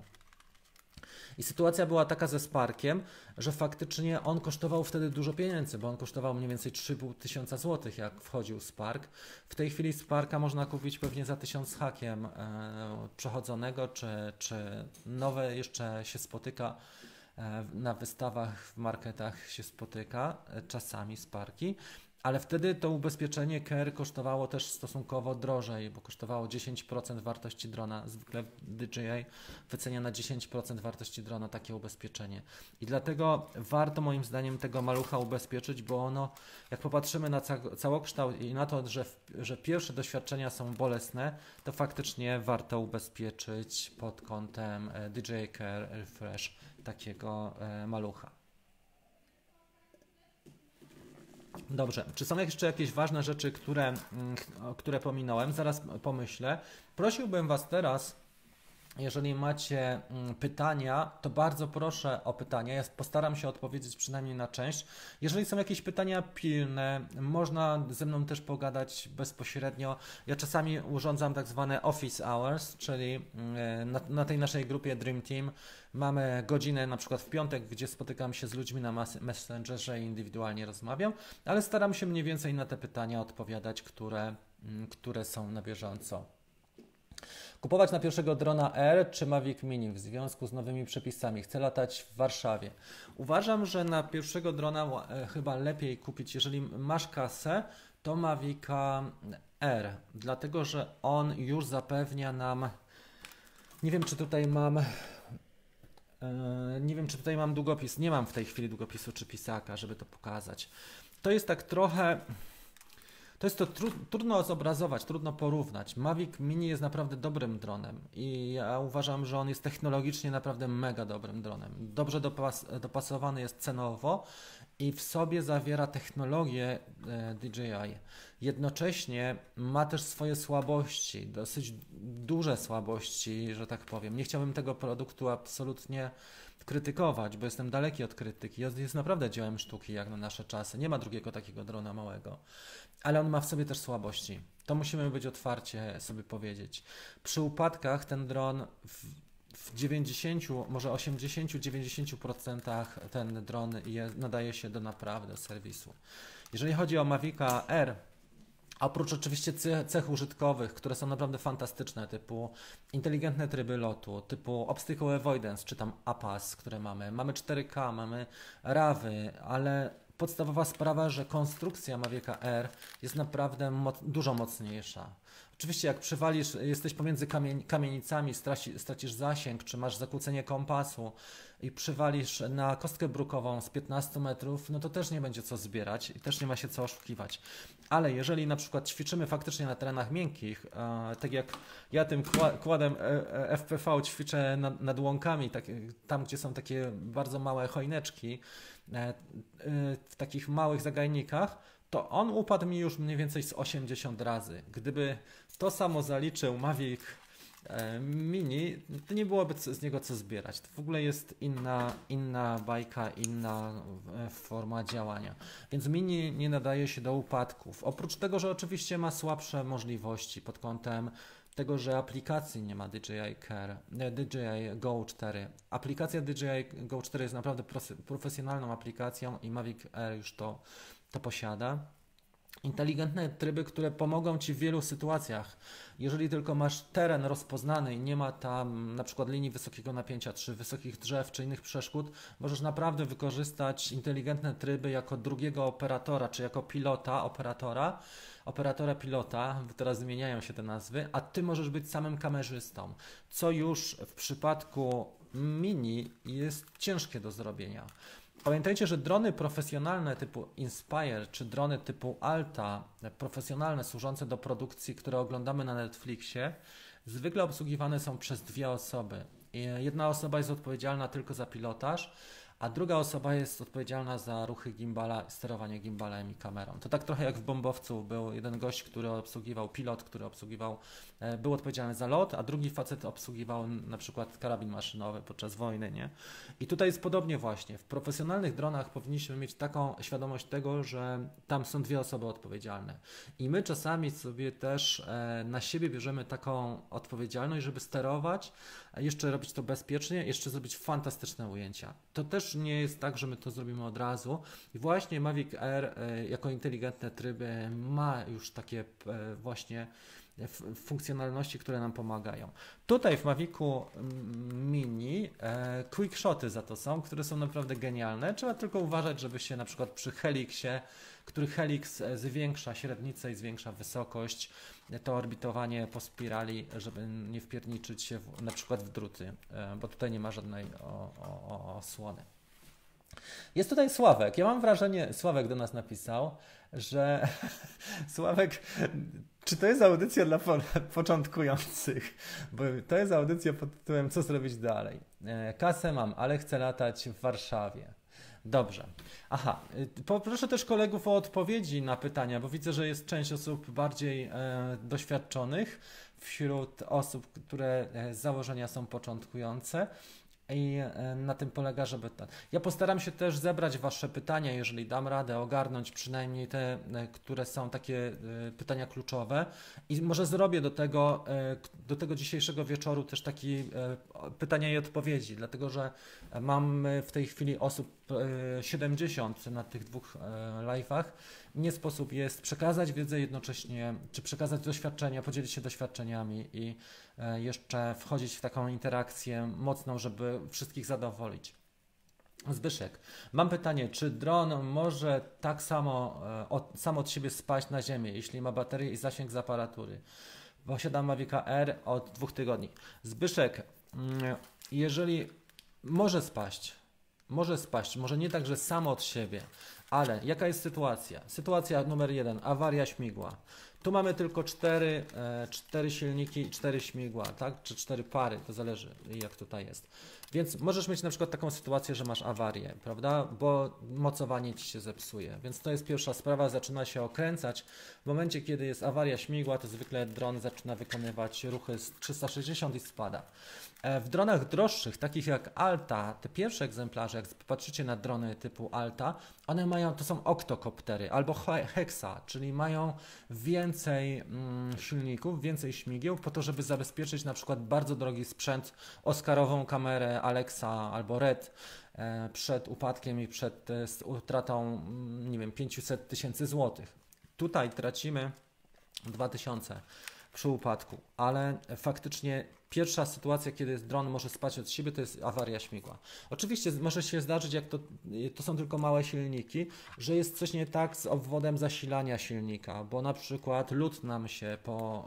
I sytuacja była taka ze Sparkiem, że faktycznie on kosztował wtedy dużo pieniędzy, bo on kosztował mniej więcej 3,5 tysiąca złotych, jak wchodził Spark. W tej chwili Sparka można kupić pewnie za 1000 z hakiem przechodzonego, czy nowe jeszcze się spotyka. Na wystawach, w marketach się spotyka czasami Sparki, ale wtedy to ubezpieczenie Care kosztowało też stosunkowo drożej, bo kosztowało 10% wartości drona. Zwykle DJI wycenia na 10% wartości drona takie ubezpieczenie. I dlatego warto moim zdaniem tego malucha ubezpieczyć, bo ono, jak popatrzymy na całokształt i na to, że pierwsze doświadczenia są bolesne, to faktycznie warto ubezpieczyć pod kątem DJI Care Refresh takiego malucha. Dobrze, czy są jeszcze jakieś ważne rzeczy, które pominąłem? Zaraz pomyślę. Prosiłbym Was teraz, Jeżeli macie pytania, to bardzo proszę o pytania. Ja postaram się odpowiedzieć przynajmniej na część. Jeżeli są jakieś pytania pilne, można ze mną też pogadać bezpośrednio. Ja czasami urządzam tak zwane office hours, czyli na tej naszej grupie Dream Team mamy godzinę na przykład w piątek, gdzie spotykam się z ludźmi na Messengerze i indywidualnie rozmawiam, ale staram się mniej więcej na te pytania odpowiadać, które są na bieżąco. Kupować na pierwszego drona R czy Mavic Mini w związku z nowymi przepisami? Chcę latać w Warszawie. Uważam, że na pierwszego drona chyba lepiej kupić, jeżeli masz kasę, to Mavica R, dlatego że on już zapewnia nam, nie wiem czy tutaj mam długopis, nie mam w tej chwili długopisu czy pisaka, żeby to pokazać. To jest tak trochę... To jest to trudno zobrazować, trudno porównać. Mavic Mini jest naprawdę dobrym dronem i ja uważam, że on jest technologicznie naprawdę mega dobrym dronem. Dobrze dopasowany jest cenowo i w sobie zawiera technologię DJI. Jednocześnie ma też swoje słabości, dosyć duże słabości, że tak powiem. Nie chciałbym tego produktu absolutnie krytykować, bo jestem daleki od krytyki. Jest naprawdę dziełem sztuki jak na nasze czasy. Nie ma drugiego takiego drona małego. Ale on ma w sobie też słabości. To musimy być otwarcie sobie powiedzieć. Przy upadkach ten dron w 90, może 80-90% ten dron nadaje się do naprawy, do serwisu. Jeżeli chodzi o Mavica R, oprócz oczywiście cech użytkowych, które są naprawdę fantastyczne, typu inteligentne tryby lotu, typu obstacle avoidance, czy tam APAS, które mamy 4K, mamy RAWy, ale podstawowa sprawa, że konstrukcja Mavica R jest naprawdę dużo mocniejsza. Oczywiście jak przywalisz, jesteś pomiędzy kamienicami, stracisz zasięg, czy masz zakłócenie kompasu i przywalisz na kostkę brukową z 15 metrów, no to też nie będzie co zbierać i też nie ma się co oszukiwać. Ale jeżeli na przykład ćwiczymy faktycznie na terenach miękkich, tak jak ja tym kładem FPV ćwiczę nad łąkami, tam gdzie są takie bardzo małe chojneczki, w takich małych zagajnikach, to on upadł mi już mniej więcej z 80 razy. Gdyby to samo zaliczył Mavic Mini, to nie byłoby z niego co zbierać. To w ogóle jest inna bajka, inna forma działania. Więc Mini nie nadaje się do upadków. Oprócz tego, że oczywiście ma słabsze możliwości pod kątem tego, że aplikacji nie ma DJI Go 4. Aplikacja DJI Go 4 jest naprawdę profesjonalną aplikacją i Mavic Air już to posiada. Inteligentne tryby, które pomogą Ci w wielu sytuacjach. Jeżeli tylko masz teren rozpoznany i nie ma tam na przykład linii wysokiego napięcia, czy wysokich drzew, czy innych przeszkód, możesz naprawdę wykorzystać inteligentne tryby jako drugiego operatora, czy jako operatora pilota, teraz zmieniają się te nazwy, a Ty możesz być samym kamerzystą, co już w przypadku Mini jest ciężkie do zrobienia. Pamiętajcie, że drony profesjonalne typu Inspire czy drony typu Alta, profesjonalne służące do produkcji, które oglądamy na Netflixie, zwykle obsługiwane są przez dwie osoby. Jedna osoba jest odpowiedzialna tylko za pilotaż, a druga osoba jest odpowiedzialna za ruchy gimbala, sterowanie gimbalem i kamerą. To tak trochę jak w Bombowcu był jeden gość, który obsługiwał, pilot, który był odpowiedzialny za lot, a drugi facet obsługiwał na przykład karabin maszynowy podczas wojny, nie? I tutaj jest podobnie właśnie. W profesjonalnych dronach powinniśmy mieć taką świadomość tego, że tam są dwie osoby odpowiedzialne. I my czasami sobie też na siebie bierzemy taką odpowiedzialność, żeby sterować, jeszcze robić to bezpiecznie, jeszcze zrobić fantastyczne ujęcia. To też nie jest tak, że my to zrobimy od razu. I właśnie Mavic Air jako inteligentne tryby ma już takie właśnie funkcjonalności, które nam pomagają. Tutaj w Mavicu Mini quickshoty za to są, które są naprawdę genialne. Trzeba tylko uważać, żeby się na przykład przy Helixie, który Helix zwiększa średnicę i zwiększa wysokość, to orbitowanie po spirali, żeby nie wpierniczyć się na przykład w druty, bo tutaj nie ma żadnej osłony. Jest tutaj Sławek. Ja mam wrażenie, Sławek do nas napisał, że Sławek, czy to jest audycja dla początkujących? Bo to jest audycja pod tytułem Co zrobić dalej? Kasę mam, ale chcę latać w Warszawie. Dobrze. Aha, poproszę też kolegów o odpowiedzi na pytania, bo widzę, że jest część osób bardziej doświadczonych wśród osób, które z założenia są początkujące. I na tym polega, żeby ja postaram się też zebrać Wasze pytania, jeżeli dam radę, ogarnąć przynajmniej te, które są takie pytania kluczowe i może zrobię do tego dzisiejszego wieczoru też takie pytania i odpowiedzi, dlatego że mam w tej chwili osób 70 na tych dwóch live'ach. Nie sposób jest przekazać wiedzę jednocześnie, czy przekazać doświadczenia, podzielić się doświadczeniami i jeszcze wchodzić w taką interakcję mocną, żeby wszystkich zadowolić. Zbyszek, mam pytanie, czy dron może tak samo sam od siebie spaść na ziemię, jeśli ma baterię i zasięg z aparatury? Posiadam Mavica R od 2 tygodni. Zbyszek, jeżeli może spaść, może nie tak, że samo od siebie, ale jaka jest sytuacja? Sytuacja numer 1, awaria śmigła. Tu mamy tylko 4 silniki i 4 śmigła, tak? Czy 4 pary, to zależy jak tutaj jest. Więc możesz mieć na przykład taką sytuację, że masz awarię, prawda? Bo mocowanie ci się zepsuje. Więc to jest pierwsza sprawa, zaczyna się okręcać. W momencie, kiedy jest awaria śmigła, to zwykle dron zaczyna wykonywać ruchy z 360 i spada. W dronach droższych, takich jak Alta, te pierwsze egzemplarze, jak popatrzycie na drony typu Alta, one mają, to są oktokoptery albo hexa, czyli mają więcej silników, więcej śmigieł po to, żeby zabezpieczyć na przykład bardzo drogi sprzęt, oscarową kamerę Alexa albo Red przed upadkiem i przed utratą, nie wiem, 500 tysięcy złotych. Tutaj tracimy 2000 przy upadku, ale faktycznie pierwsza sytuacja, kiedy dron może spaść od siebie, to jest awaria śmigła. Oczywiście może się zdarzyć, jak to są tylko małe silniki, że jest coś nie tak z obwodem zasilania silnika, bo na przykład lód nam się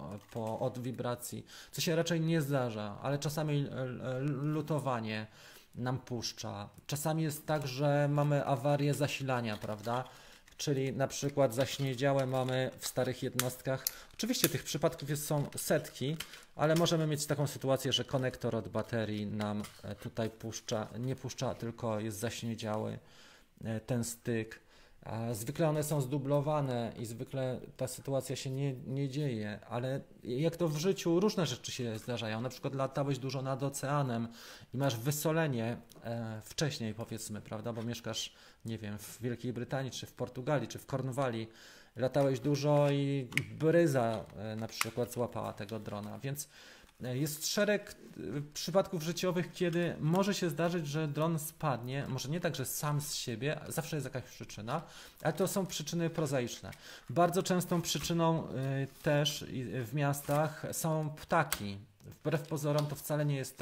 od wibracji, co się raczej nie zdarza, ale czasami lutowanie nam puszcza. Czasami jest tak, że mamy awarię zasilania, prawda? Czyli na przykład zaśniedziałe mamy w starych jednostkach. Oczywiście tych przypadków są setki, ale możemy mieć taką sytuację, że konektor od baterii nam tutaj nie puszcza, tylko jest zaśniedziały ten styk. Zwykle one są zdublowane i zwykle ta sytuacja się nie dzieje, ale jak to w życiu różne rzeczy się zdarzają. Na przykład latałeś dużo nad oceanem i masz wysolenie wcześniej, powiedzmy, prawda, bo mieszkasz, nie wiem, w Wielkiej Brytanii, czy w Portugalii, czy w Kornwalii. Latałeś dużo i bryza na przykład złapała tego drona, więc jest szereg przypadków życiowych, kiedy może się zdarzyć, że dron spadnie, może nie tak, że sam z siebie, zawsze jest jakaś przyczyna, ale to są przyczyny prozaiczne. Bardzo częstą przyczyną też w miastach są ptaki. Wbrew pozorom to wcale nie jest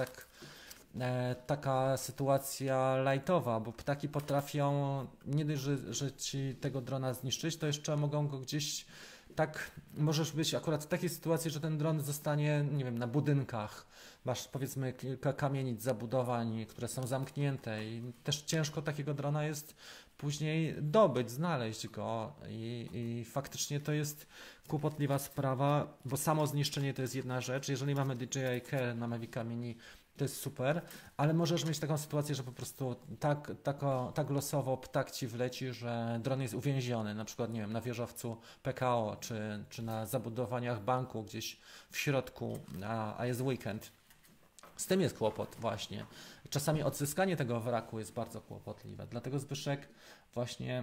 taka sytuacja lajtowa, bo ptaki potrafią nie dość, że ci tego drona zniszczyć, to jeszcze mogą go gdzieś tak, możesz być akurat w takiej sytuacji, że ten dron zostanie, nie wiem, na budynkach. Masz powiedzmy kilka kamienic, zabudowań, które są zamknięte i też ciężko takiego drona jest później dobyć, znaleźć go i faktycznie to jest kłopotliwa sprawa, bo samo zniszczenie to jest jedna rzecz. Jeżeli mamy DJI Care na Mavica Mini, to jest super, ale możesz mieć taką sytuację, że po prostu tak losowo ptak ci wleci, że dron jest uwięziony, na przykład, nie wiem, na wieżowcu PKO, czy na zabudowaniach banku gdzieś w środku, a jest weekend. Z tym jest kłopot właśnie. Czasami odzyskanie tego wraku jest bardzo kłopotliwe, dlatego Zbyszek właśnie...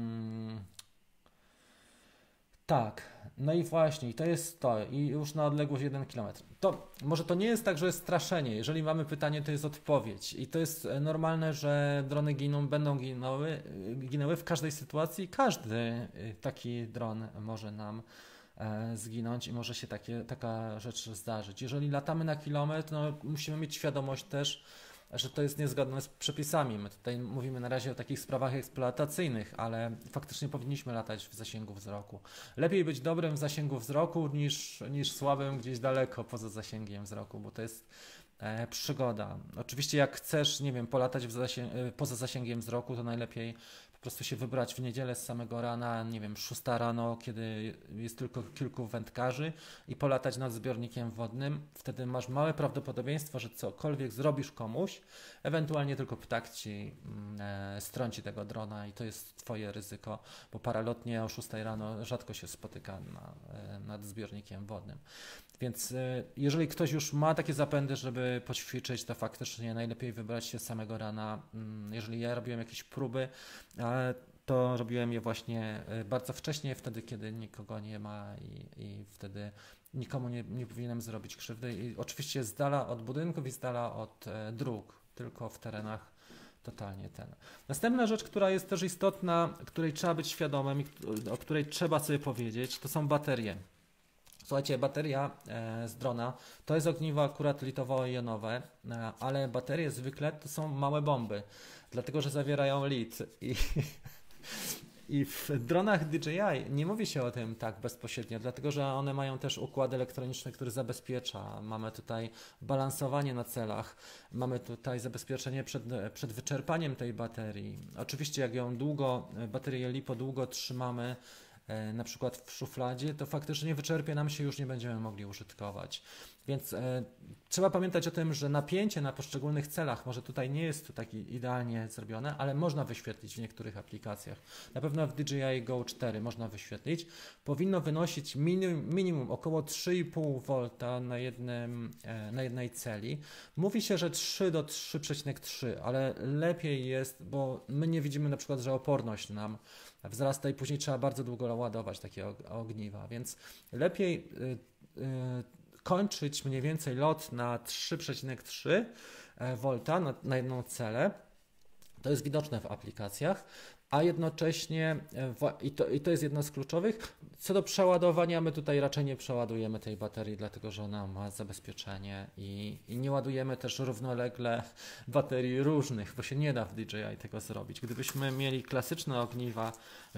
Tak, no i właśnie, to jest to i już na odległość 1 km. To może to nie jest tak, że jest straszenie. Jeżeli mamy pytanie, to jest odpowiedź i to jest normalne, że drony będą ginęły w każdej sytuacji. Każdy taki dron może nam zginąć i może się taka rzecz zdarzyć. Jeżeli latamy na kilometr, no musimy mieć świadomość też, że to jest niezgodne z przepisami. My tutaj mówimy na razie o takich sprawach eksploatacyjnych, ale faktycznie powinniśmy latać w zasięgu wzroku. Lepiej być dobrym w zasięgu wzroku niż słabym gdzieś daleko poza zasięgiem wzroku, bo to jest przygoda. Oczywiście jak chcesz, nie wiem, polatać poza zasięgiem wzroku, to najlepiej po prostu się wybrać w niedzielę z samego rana, nie wiem, 6 rano, kiedy jest tylko kilku wędkarzy i polatać nad zbiornikiem wodnym. Wtedy masz małe prawdopodobieństwo, że cokolwiek zrobisz komuś, ewentualnie tylko ptak ci strąci tego drona i to jest twoje ryzyko, bo paralotnie o 6 rano rzadko się spotyka nad zbiornikiem wodnym. Więc jeżeli ktoś już ma takie zapędy, żeby poćwiczyć, to faktycznie najlepiej wybrać się z samego rana. Jeżeli ja robiłem jakieś próby, to robiłem je właśnie bardzo wcześnie, wtedy kiedy nikogo nie ma i wtedy nikomu nie powinienem zrobić krzywdy. I oczywiście z dala od budynków i z dala od dróg, tylko w terenach totalnie ten. Następna rzecz, która jest też istotna, której trzeba być świadomym i o której trzeba sobie powiedzieć, to są baterie. Słuchajcie, bateria z drona to jest ogniwo akurat litowo-jonowe, ale baterie zwykle to są małe bomby, dlatego że zawierają lit i w dronach DJI nie mówi się o tym tak bezpośrednio, dlatego że one mają też układ elektroniczny, który zabezpiecza. Mamy tutaj balansowanie na celach, mamy tutaj zabezpieczenie przed wyczerpaniem tej baterii. Oczywiście jak ją baterię LiPo długo trzymamy na przykład w szufladzie, to faktycznie wyczerpie nam się, już nie będziemy mogli użytkować. Więc trzeba pamiętać o tym, że napięcie na poszczególnych celach może tutaj nie jest to tak idealnie zrobione, ale można wyświetlić w niektórych aplikacjach. Na pewno w DJI Go 4 można wyświetlić. Powinno wynosić minimum około 3,5 V na jednej celi. Mówi się, że 3 do 3,3, ale lepiej jest, bo my nie widzimy na przykład, że oporność nam wzrasta i później trzeba bardzo długo ładować takie ogniwa, więc lepiej kończyć mniej więcej lot na 3,3 V na jedną celę. To jest widoczne w aplikacjach, a jednocześnie, i to jest jedno z kluczowych, co do przeładowania, my tutaj raczej nie przeładujemy tej baterii, dlatego że ona ma zabezpieczenie i nie ładujemy też równolegle baterii różnych, bo się nie da w DJI tego zrobić. Gdybyśmy mieli klasyczne ogniwa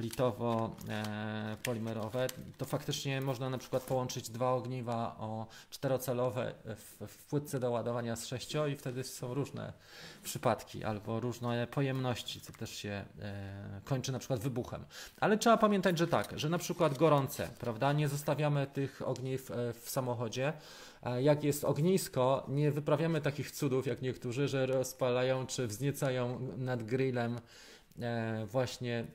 litowo-polimerowe, to faktycznie można na przykład połączyć dwa ogniwa o 4-calowe w płytce do ładowania z 6 i wtedy są różne przypadki albo różne pojemności, co też się kończy na przykład wybuchem. Ale trzeba pamiętać, że tak, że na przykład gorące, prawda, nie zostawiamy tych ogniw w samochodzie. Jak jest ognisko, nie wyprawiamy takich cudów jak niektórzy, że rozpalają czy wzniecają nad grillem właśnie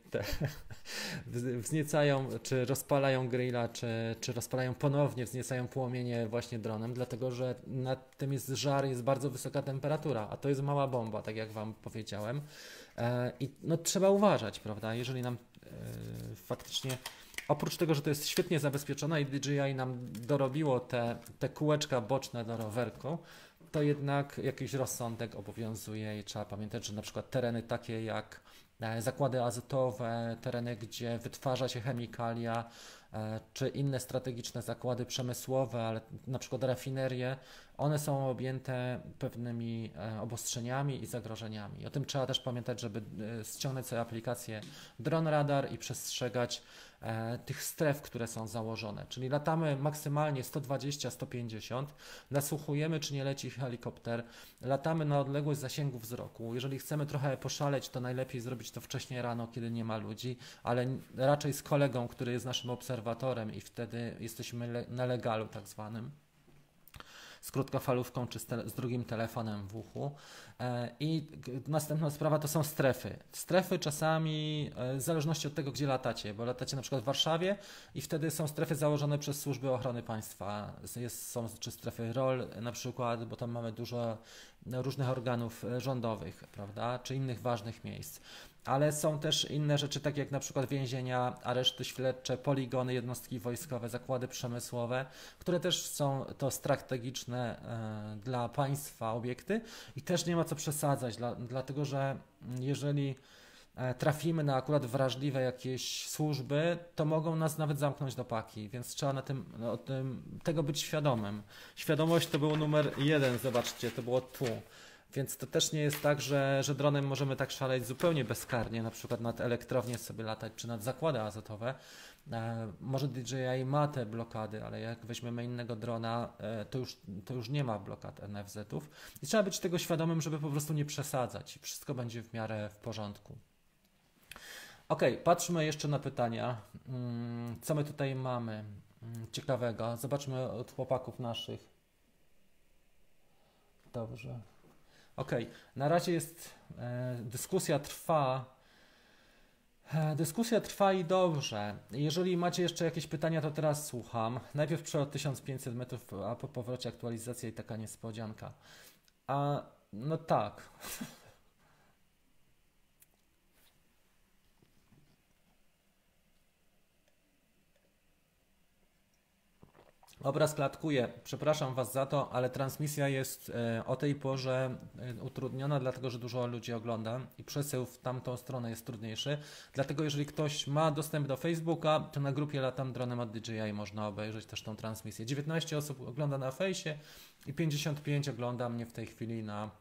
wzniecają, czy rozpalają grilla, czy rozpalają ponownie, wzniecają płomienie właśnie dronem, dlatego że nad tym jest żar, jest bardzo wysoka temperatura, a to jest mała bomba, tak jak Wam powiedziałem. I no, trzeba uważać, prawda, jeżeli nam faktycznie, oprócz tego, że to jest świetnie zabezpieczone i DJI nam dorobiło te kółeczka boczne do rowerku, to jednak jakiś rozsądek obowiązuje i trzeba pamiętać, że na przykład tereny takie jak zakłady azotowe, tereny, gdzie wytwarza się chemikalia, czy inne strategiczne zakłady przemysłowe, ale na przykład rafinerie, one są objęte pewnymi obostrzeniami i zagrożeniami. O tym trzeba też pamiętać, żeby ściągnąć sobie aplikację Drone Radar i przestrzegać tych stref, które są założone. Czyli latamy maksymalnie 120-150, nasłuchujemy, czy nie leci helikopter, latamy na odległość zasięgu wzroku. Jeżeli chcemy trochę poszaleć, to najlepiej zrobić to wcześniej rano, kiedy nie ma ludzi, ale raczej z kolegą, który jest naszym obserwatorem i wtedy jesteśmy na legalu tak zwanym, z krótkofalówką czy z drugim telefonem w uchu. I następna sprawa to są strefy. Strefy czasami, w zależności od tego, gdzie latacie, bo latacie na przykład w Warszawie i wtedy są strefy założone przez Służby Ochrony Państwa. Są czy strefy ROL na przykład, bo tam mamy dużo różnych organów rządowych, prawda, czy innych ważnych miejsc. Ale są też inne rzeczy, takie jak na przykład więzienia, areszty śledcze, poligony, jednostki wojskowe, zakłady przemysłowe, które też są to strategiczne dla państwa obiekty i też nie ma co przesadzać, dlatego że jeżeli trafimy na akurat wrażliwe jakieś służby, to mogą nas nawet zamknąć do paki, więc trzeba tego być świadomym. Świadomość to był numer 1, zobaczcie, to było tu. Więc to też nie jest tak, że dronem możemy tak szaleć zupełnie bezkarnie, na przykład nad elektrownię sobie latać, czy nad zakłady azotowe. Może DJI ma te blokady, ale jak weźmiemy innego drona, to już nie ma blokad NFZ-ów. I trzeba być tego świadomym, żeby po prostu nie przesadzać i wszystko będzie w miarę w porządku. Ok, patrzmy jeszcze na pytania. Co my tutaj mamy ciekawego? Zobaczmy od chłopaków naszych. Dobrze. Ok, na razie jest, dyskusja trwa. Dyskusja trwa i dobrze. Jeżeli macie jeszcze jakieś pytania, to teraz słucham. Najpierw przelot 1500 metrów, a po powrocie aktualizacja i taka niespodzianka. No tak. Obraz klatkuje. Przepraszam Was za to, ale transmisja jest o tej porze utrudniona, dlatego że dużo ludzi ogląda i przesył w tamtą stronę jest trudniejszy. Dlatego jeżeli ktoś ma dostęp do Facebooka, to na grupie Latam Dronem od DJI można obejrzeć też tą transmisję. 19 osób ogląda na fejsie i 55 ogląda mnie w tej chwili na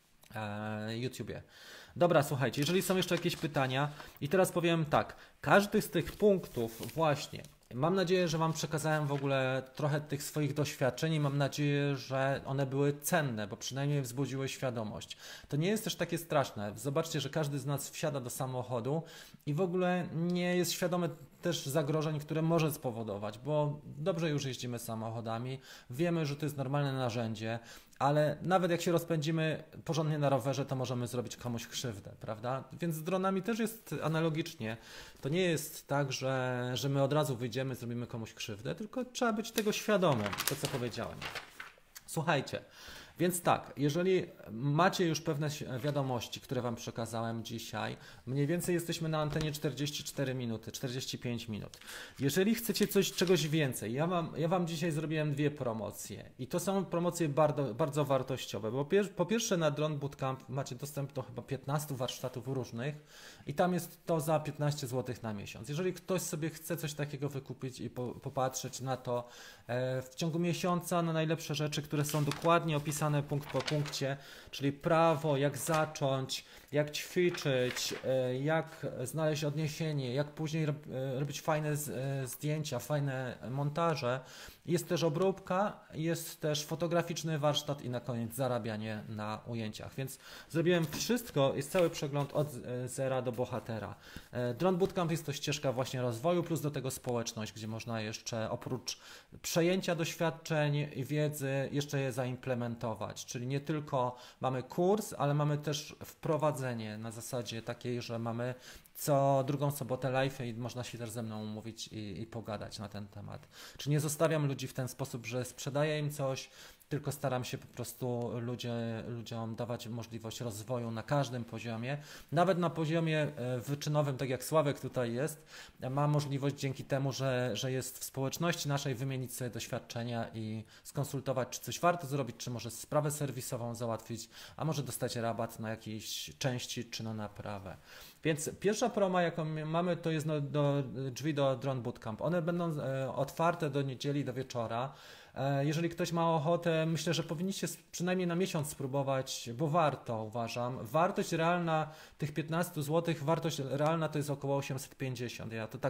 YouTubie. Dobra, słuchajcie, jeżeli są jeszcze jakieś pytania i teraz powiem tak, każdy z tych punktów właśnie, mam nadzieję, że Wam przekazałem w ogóle trochę tych swoich doświadczeń i mam nadzieję, że one były cenne, bo przynajmniej wzbudziły świadomość. To nie jest też takie straszne. Zobaczcie, że każdy z nas wsiada do samochodu i w ogóle nie jest świadomy też zagrożeń, które może spowodować, bo dobrze już jeździmy samochodami, wiemy, że to jest normalne narzędzie, ale nawet jak się rozpędzimy porządnie na rowerze, to możemy zrobić komuś krzywdę, prawda? Więc z dronami też jest analogicznie. To nie jest tak, że my od razu wyjdziemy, zrobimy komuś krzywdę, tylko trzeba być tego świadomym, to co powiedziałem. Słuchajcie, więc tak, jeżeli macie już pewne wiadomości, które Wam przekazałem dzisiaj, mniej więcej jesteśmy na antenie 44 minuty, 45 minut. Jeżeli chcecie czegoś więcej, ja wam dzisiaj zrobiłem 2 promocje i to są promocje bardzo, bardzo wartościowe, bo po pierwsze na Drone Bootcamp macie dostęp do chyba 15 warsztatów różnych i tam jest to za 15 zł na miesiąc. Jeżeli ktoś sobie chce coś takiego wykupić i popatrzeć na to w ciągu miesiąca, na najlepsze rzeczy, które są dokładnie opisane punkt po punkcie, czyli prawo, jak zacząć, jak ćwiczyć, jak znaleźć odniesienie, jak później robić fajne zdjęcia, fajne montaże. Jest też obróbka, jest też fotograficzny warsztat i na koniec zarabianie na ujęciach. Więc zrobiłem wszystko, jest cały przegląd od zera do bohatera. Drone Bootcamp jest to ścieżka właśnie rozwoju, plus do tego społeczność, gdzie można jeszcze oprócz przejęcia doświadczeń i wiedzy jeszcze je zaimplementować. Czyli nie tylko mamy kurs, ale mamy też wprowadzenie na zasadzie takiej, że mamy co drugą sobotę live i można się też ze mną umówić i pogadać na ten temat. Czy nie zostawiam ludzi w ten sposób, że sprzedaję im coś, tylko staram się po prostu ludziom dawać możliwość rozwoju na każdym poziomie. Nawet na poziomie wyczynowym, tak jak Sławek tutaj jest, ma możliwość dzięki temu, że jest w społeczności naszej wymienić sobie doświadczenia i skonsultować, czy coś warto zrobić, czy może sprawę serwisową załatwić, a może dostać rabat na jakieś części, czy na naprawę. Więc pierwsza promo, jaką mamy, to jest drzwi do Drone Bootcamp. One będą otwarte do niedzieli, do wieczora. Jeżeli ktoś ma ochotę, myślę, że powinniście przynajmniej na miesiąc spróbować, bo warto, uważam. Wartość realna tych 15 zł, wartość realna to jest około 850. Ja to tak,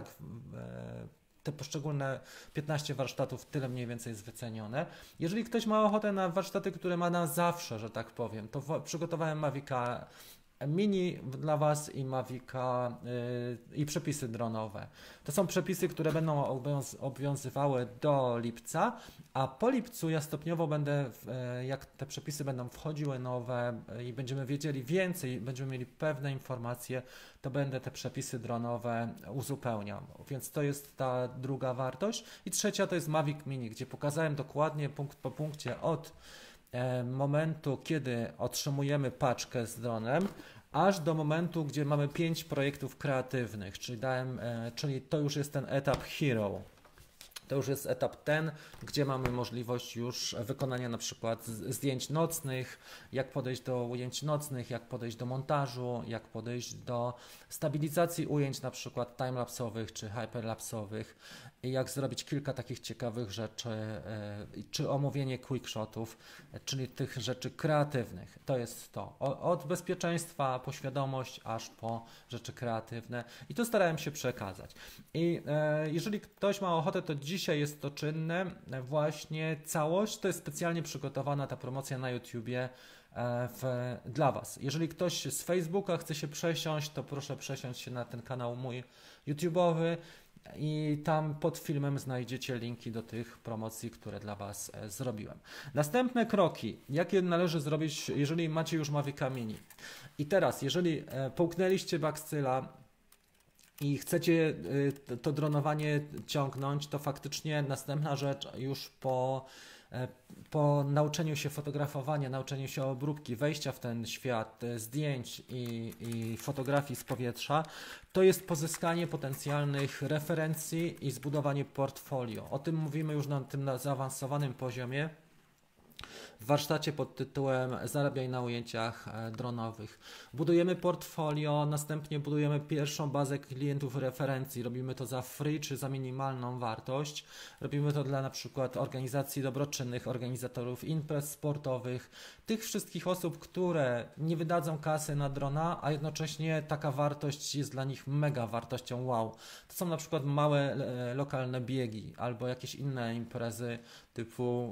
te poszczególne 15 warsztatów, tyle mniej więcej jest wycenione. Jeżeli ktoś ma ochotę na warsztaty, które ma na zawsze, że tak powiem, to przygotowałem Mavica Mini dla Was i Mavica i przepisy dronowe. To są przepisy, które będą obowiązywały do lipca, a po lipcu ja stopniowo będę, jak te przepisy będą wchodziły nowe i będziemy wiedzieli więcej, będziemy mieli pewne informacje, to będę te przepisy dronowe uzupełniał. Więc to jest ta druga wartość. I trzecia to jest Mavic Mini, gdzie pokazałem dokładnie punkt po punkcie od momentu, kiedy otrzymujemy paczkę z dronem, aż do momentu, gdzie mamy 5 projektów kreatywnych, czyli to już jest ten etap Hero. To już jest etap ten, gdzie mamy możliwość już wykonania na przykład zdjęć nocnych, jak podejść do ujęć nocnych, jak podejść do montażu, jak podejść do stabilizacji ujęć na przykład timelapsowych czy hyperlapsowych i jak zrobić kilka takich ciekawych rzeczy, czy omówienie quickshotów, czyli tych rzeczy kreatywnych. To jest to. Od bezpieczeństwa po świadomość, aż po rzeczy kreatywne i to starałem się przekazać. I jeżeli ktoś ma ochotę, to dzisiaj jest to czynne. Właśnie całość to jest specjalnie przygotowana ta promocja na YouTubie. dla Was. Jeżeli ktoś z Facebooka chce się przesiąść, to proszę przesiąść się na ten kanał mój YouTube'owy i tam pod filmem znajdziecie linki do tych promocji, które dla Was zrobiłem. Następne kroki, jakie należy zrobić, jeżeli macie już Mavica Mini. I teraz, jeżeli połknęliście bakcyla i chcecie to dronowanie ciągnąć, to faktycznie następna rzecz już po nauczeniu się fotografowania, nauczeniu się obróbki, wejścia w ten świat zdjęć i fotografii z powietrza, to jest pozyskanie potencjalnych referencji i zbudowanie portfolio. O tym mówimy już na tym zaawansowanym poziomie w warsztacie pod tytułem Zarabiaj na ujęciach dronowych. Budujemy portfolio, następnie budujemy pierwszą bazę klientów referencji. Robimy to za free czy za minimalną wartość. Robimy to dla na przykład organizacji dobroczynnych, organizatorów imprez sportowych, tych wszystkich osób, które nie wydadzą kasy na drona, a jednocześnie taka wartość jest dla nich mega wartością wow. To są na przykład małe lokalne biegi albo jakieś inne imprezy typu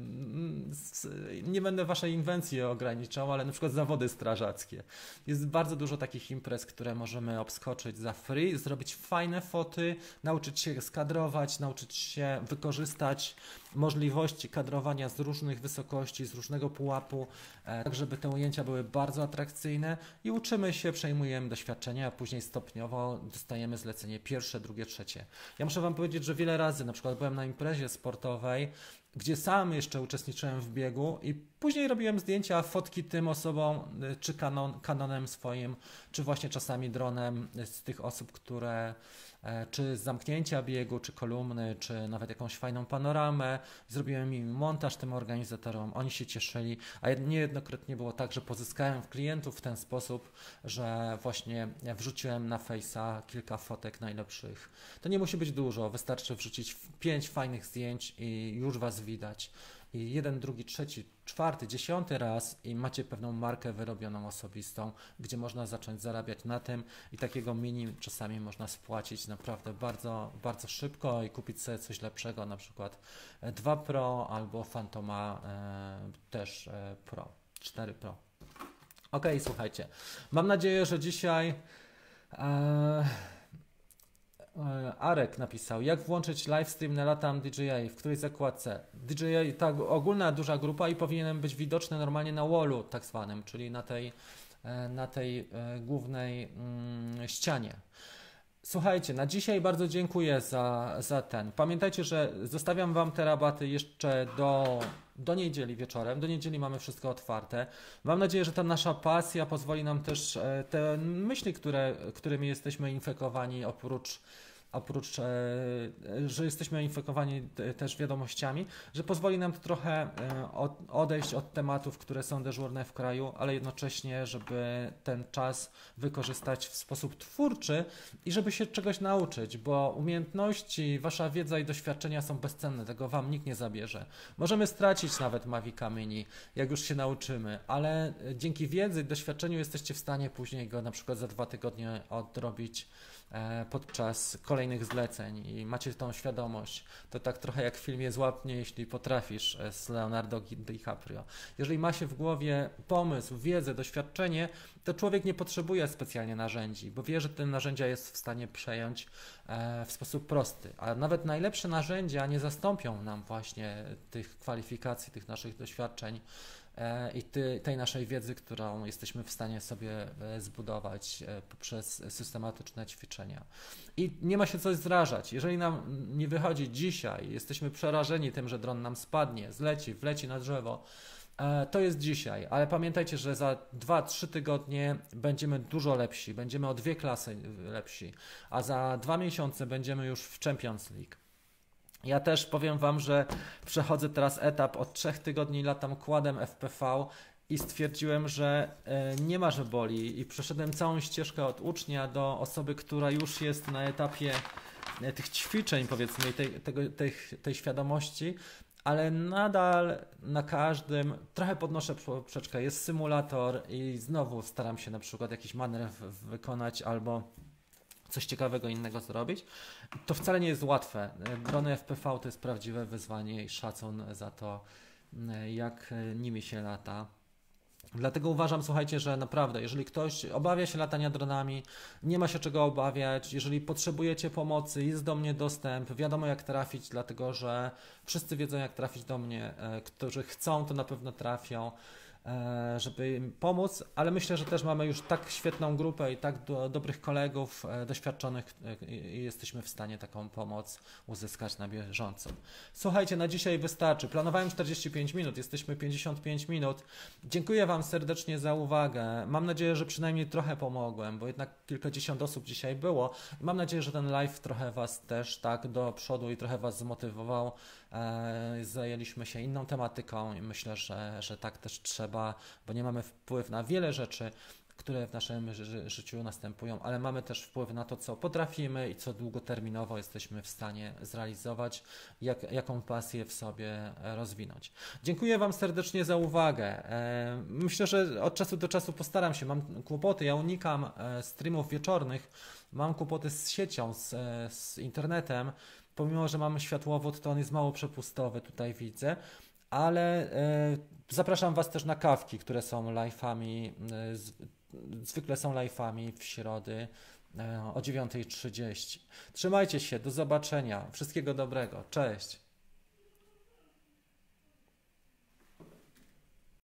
nie będę Waszej inwencji ograniczał, ale na przykład zawody strażackie. Jest bardzo dużo takich imprez, które możemy obskoczyć za free, zrobić fajne foty, nauczyć się skadrować, nauczyć się wykorzystać możliwości kadrowania z różnych wysokości, z różnego pułapu, tak żeby te ujęcia były bardzo atrakcyjne i uczymy się, przejmujemy doświadczenia, a później stopniowo dostajemy zlecenie pierwsze, drugie, trzecie. Ja muszę Wam powiedzieć, że wiele razy na przykład byłem na imprezie sportowej, gdzie sam jeszcze uczestniczyłem w biegu i później robiłem zdjęcia, fotki tym osobom, czy Canonem swoim, czy właśnie czasami dronem z tych osób, które czy z zamknięcia biegu, czy kolumny, czy nawet jakąś fajną panoramę. Zrobiłem im montaż tym organizatorom, oni się cieszyli, a niejednokrotnie było tak, że pozyskałem klientów w ten sposób, że właśnie wrzuciłem na Face'a kilka fotek najlepszych. To nie musi być dużo, wystarczy wrzucić 5 fajnych zdjęć i już Was widać. I jeden, drugi, trzeci, czwarty, 10 raz i macie pewną markę wyrobioną osobistą, gdzie można zacząć zarabiać na tym i takiego mini czasami można spłacić naprawdę bardzo, bardzo szybko i kupić sobie coś lepszego, na przykład 2 Pro albo Phantoma też Pro, 4 Pro. Ok, słuchajcie, mam nadzieję, że dzisiaj Arek napisał, jak włączyć livestream na Latam DJI, w której zakładce? DJI, tak, ogólna duża grupa i powinienem być widoczny normalnie na wallu tak zwanym, czyli na tej głównej ścianie. Słuchajcie, na dzisiaj bardzo dziękuję za ten. Pamiętajcie, że zostawiam Wam te rabaty jeszcze do niedzieli wieczorem. Do niedzieli mamy wszystko otwarte. Mam nadzieję, że ta nasza pasja pozwoli nam też te myśli, którymi jesteśmy infekowani, oprócz że jesteśmy infekowani też wiadomościami, że pozwoli nam to trochę odejść od tematów, które są dyżurne w kraju, ale jednocześnie, żeby ten czas wykorzystać w sposób twórczy i żeby się czegoś nauczyć, bo umiejętności, Wasza wiedza i doświadczenia są bezcenne, tego Wam nikt nie zabierze. Możemy stracić nawet Mavica Mini, jak już się nauczymy, ale dzięki wiedzy i doświadczeniu jesteście w stanie później go na przykład za 2 tygodnie odrobić podczas kolejnych zleceń i macie tą świadomość. To tak trochę jak w filmie Złap mnie, jeśli potrafisz z Leonardo DiCaprio. Jeżeli ma się w głowie pomysł, wiedzę, doświadczenie, to człowiek nie potrzebuje specjalnie narzędzi, bo wie, że te narzędzia jest w stanie przejąć w sposób prosty. A nawet najlepsze narzędzia nie zastąpią nam właśnie tych kwalifikacji, tych naszych doświadczeń i tej naszej wiedzy, którą jesteśmy w stanie sobie zbudować poprzez systematyczne ćwiczenia. I nie ma się co zrażać. Jeżeli nam nie wychodzi dzisiaj, jesteśmy przerażeni tym, że dron nam spadnie, wleci na drzewo, to jest dzisiaj, ale pamiętajcie, że za 2-3 tygodnie będziemy dużo lepsi, będziemy o 2 klasy lepsi, a za 2 miesiące będziemy już w Champions League. Ja też powiem Wam, że przechodzę teraz etap, od 3 tygodni latam quadem FPV i stwierdziłem, że nie ma, że boli i przeszedłem całą ścieżkę od ucznia do osoby, która już jest na etapie tych ćwiczeń, powiedzmy, tej świadomości, ale nadal na każdym trochę podnoszę poprzeczkę, jest symulator i znowu staram się na przykład jakiś manewr wykonać albo coś ciekawego innego zrobić. To wcale nie jest łatwe. Drony FPV to jest prawdziwe wyzwanie i szacun za to, jak nimi się lata. Dlatego uważam, słuchajcie, że naprawdę, jeżeli ktoś obawia się latania dronami, nie ma się czego obawiać. Jeżeli potrzebujecie pomocy, jest do mnie dostęp, wiadomo jak trafić, dlatego że wszyscy wiedzą jak trafić do mnie, którzy chcą, to na pewno trafią, żeby im pomóc, ale myślę, że też mamy już tak świetną grupę i tak dobrych kolegów, doświadczonych i jesteśmy w stanie taką pomoc uzyskać na bieżąco. Słuchajcie, na dzisiaj wystarczy. Planowałem 45 minut, jesteśmy 55 minut. Dziękuję Wam serdecznie za uwagę. Mam nadzieję, że przynajmniej trochę pomogłem, bo jednak kilkadziesiąt osób dzisiaj było. Mam nadzieję, że ten live trochę Was też tak do przodu i trochę Was zmotywował. Zajęliśmy się inną tematyką i myślę, że tak też trzeba, bo nie mamy wpływu na wiele rzeczy, które w naszym życiu następują, ale mamy też wpływ na to, co potrafimy i co długoterminowo jesteśmy w stanie zrealizować, jaką pasję w sobie rozwinąć. Dziękuję Wam serdecznie za uwagę. Myślę, że od czasu do czasu postaram się, mam kłopoty, ja unikam streamów wieczornych, mam kłopoty z siecią, z internetem, pomimo, że mamy światłowód, to on jest mało przepustowy, tutaj widzę, ale zapraszam Was też na kawki, które są live'ami, zwykle są live'ami w środy o 9:30. Trzymajcie się, do zobaczenia, wszystkiego dobrego, cześć!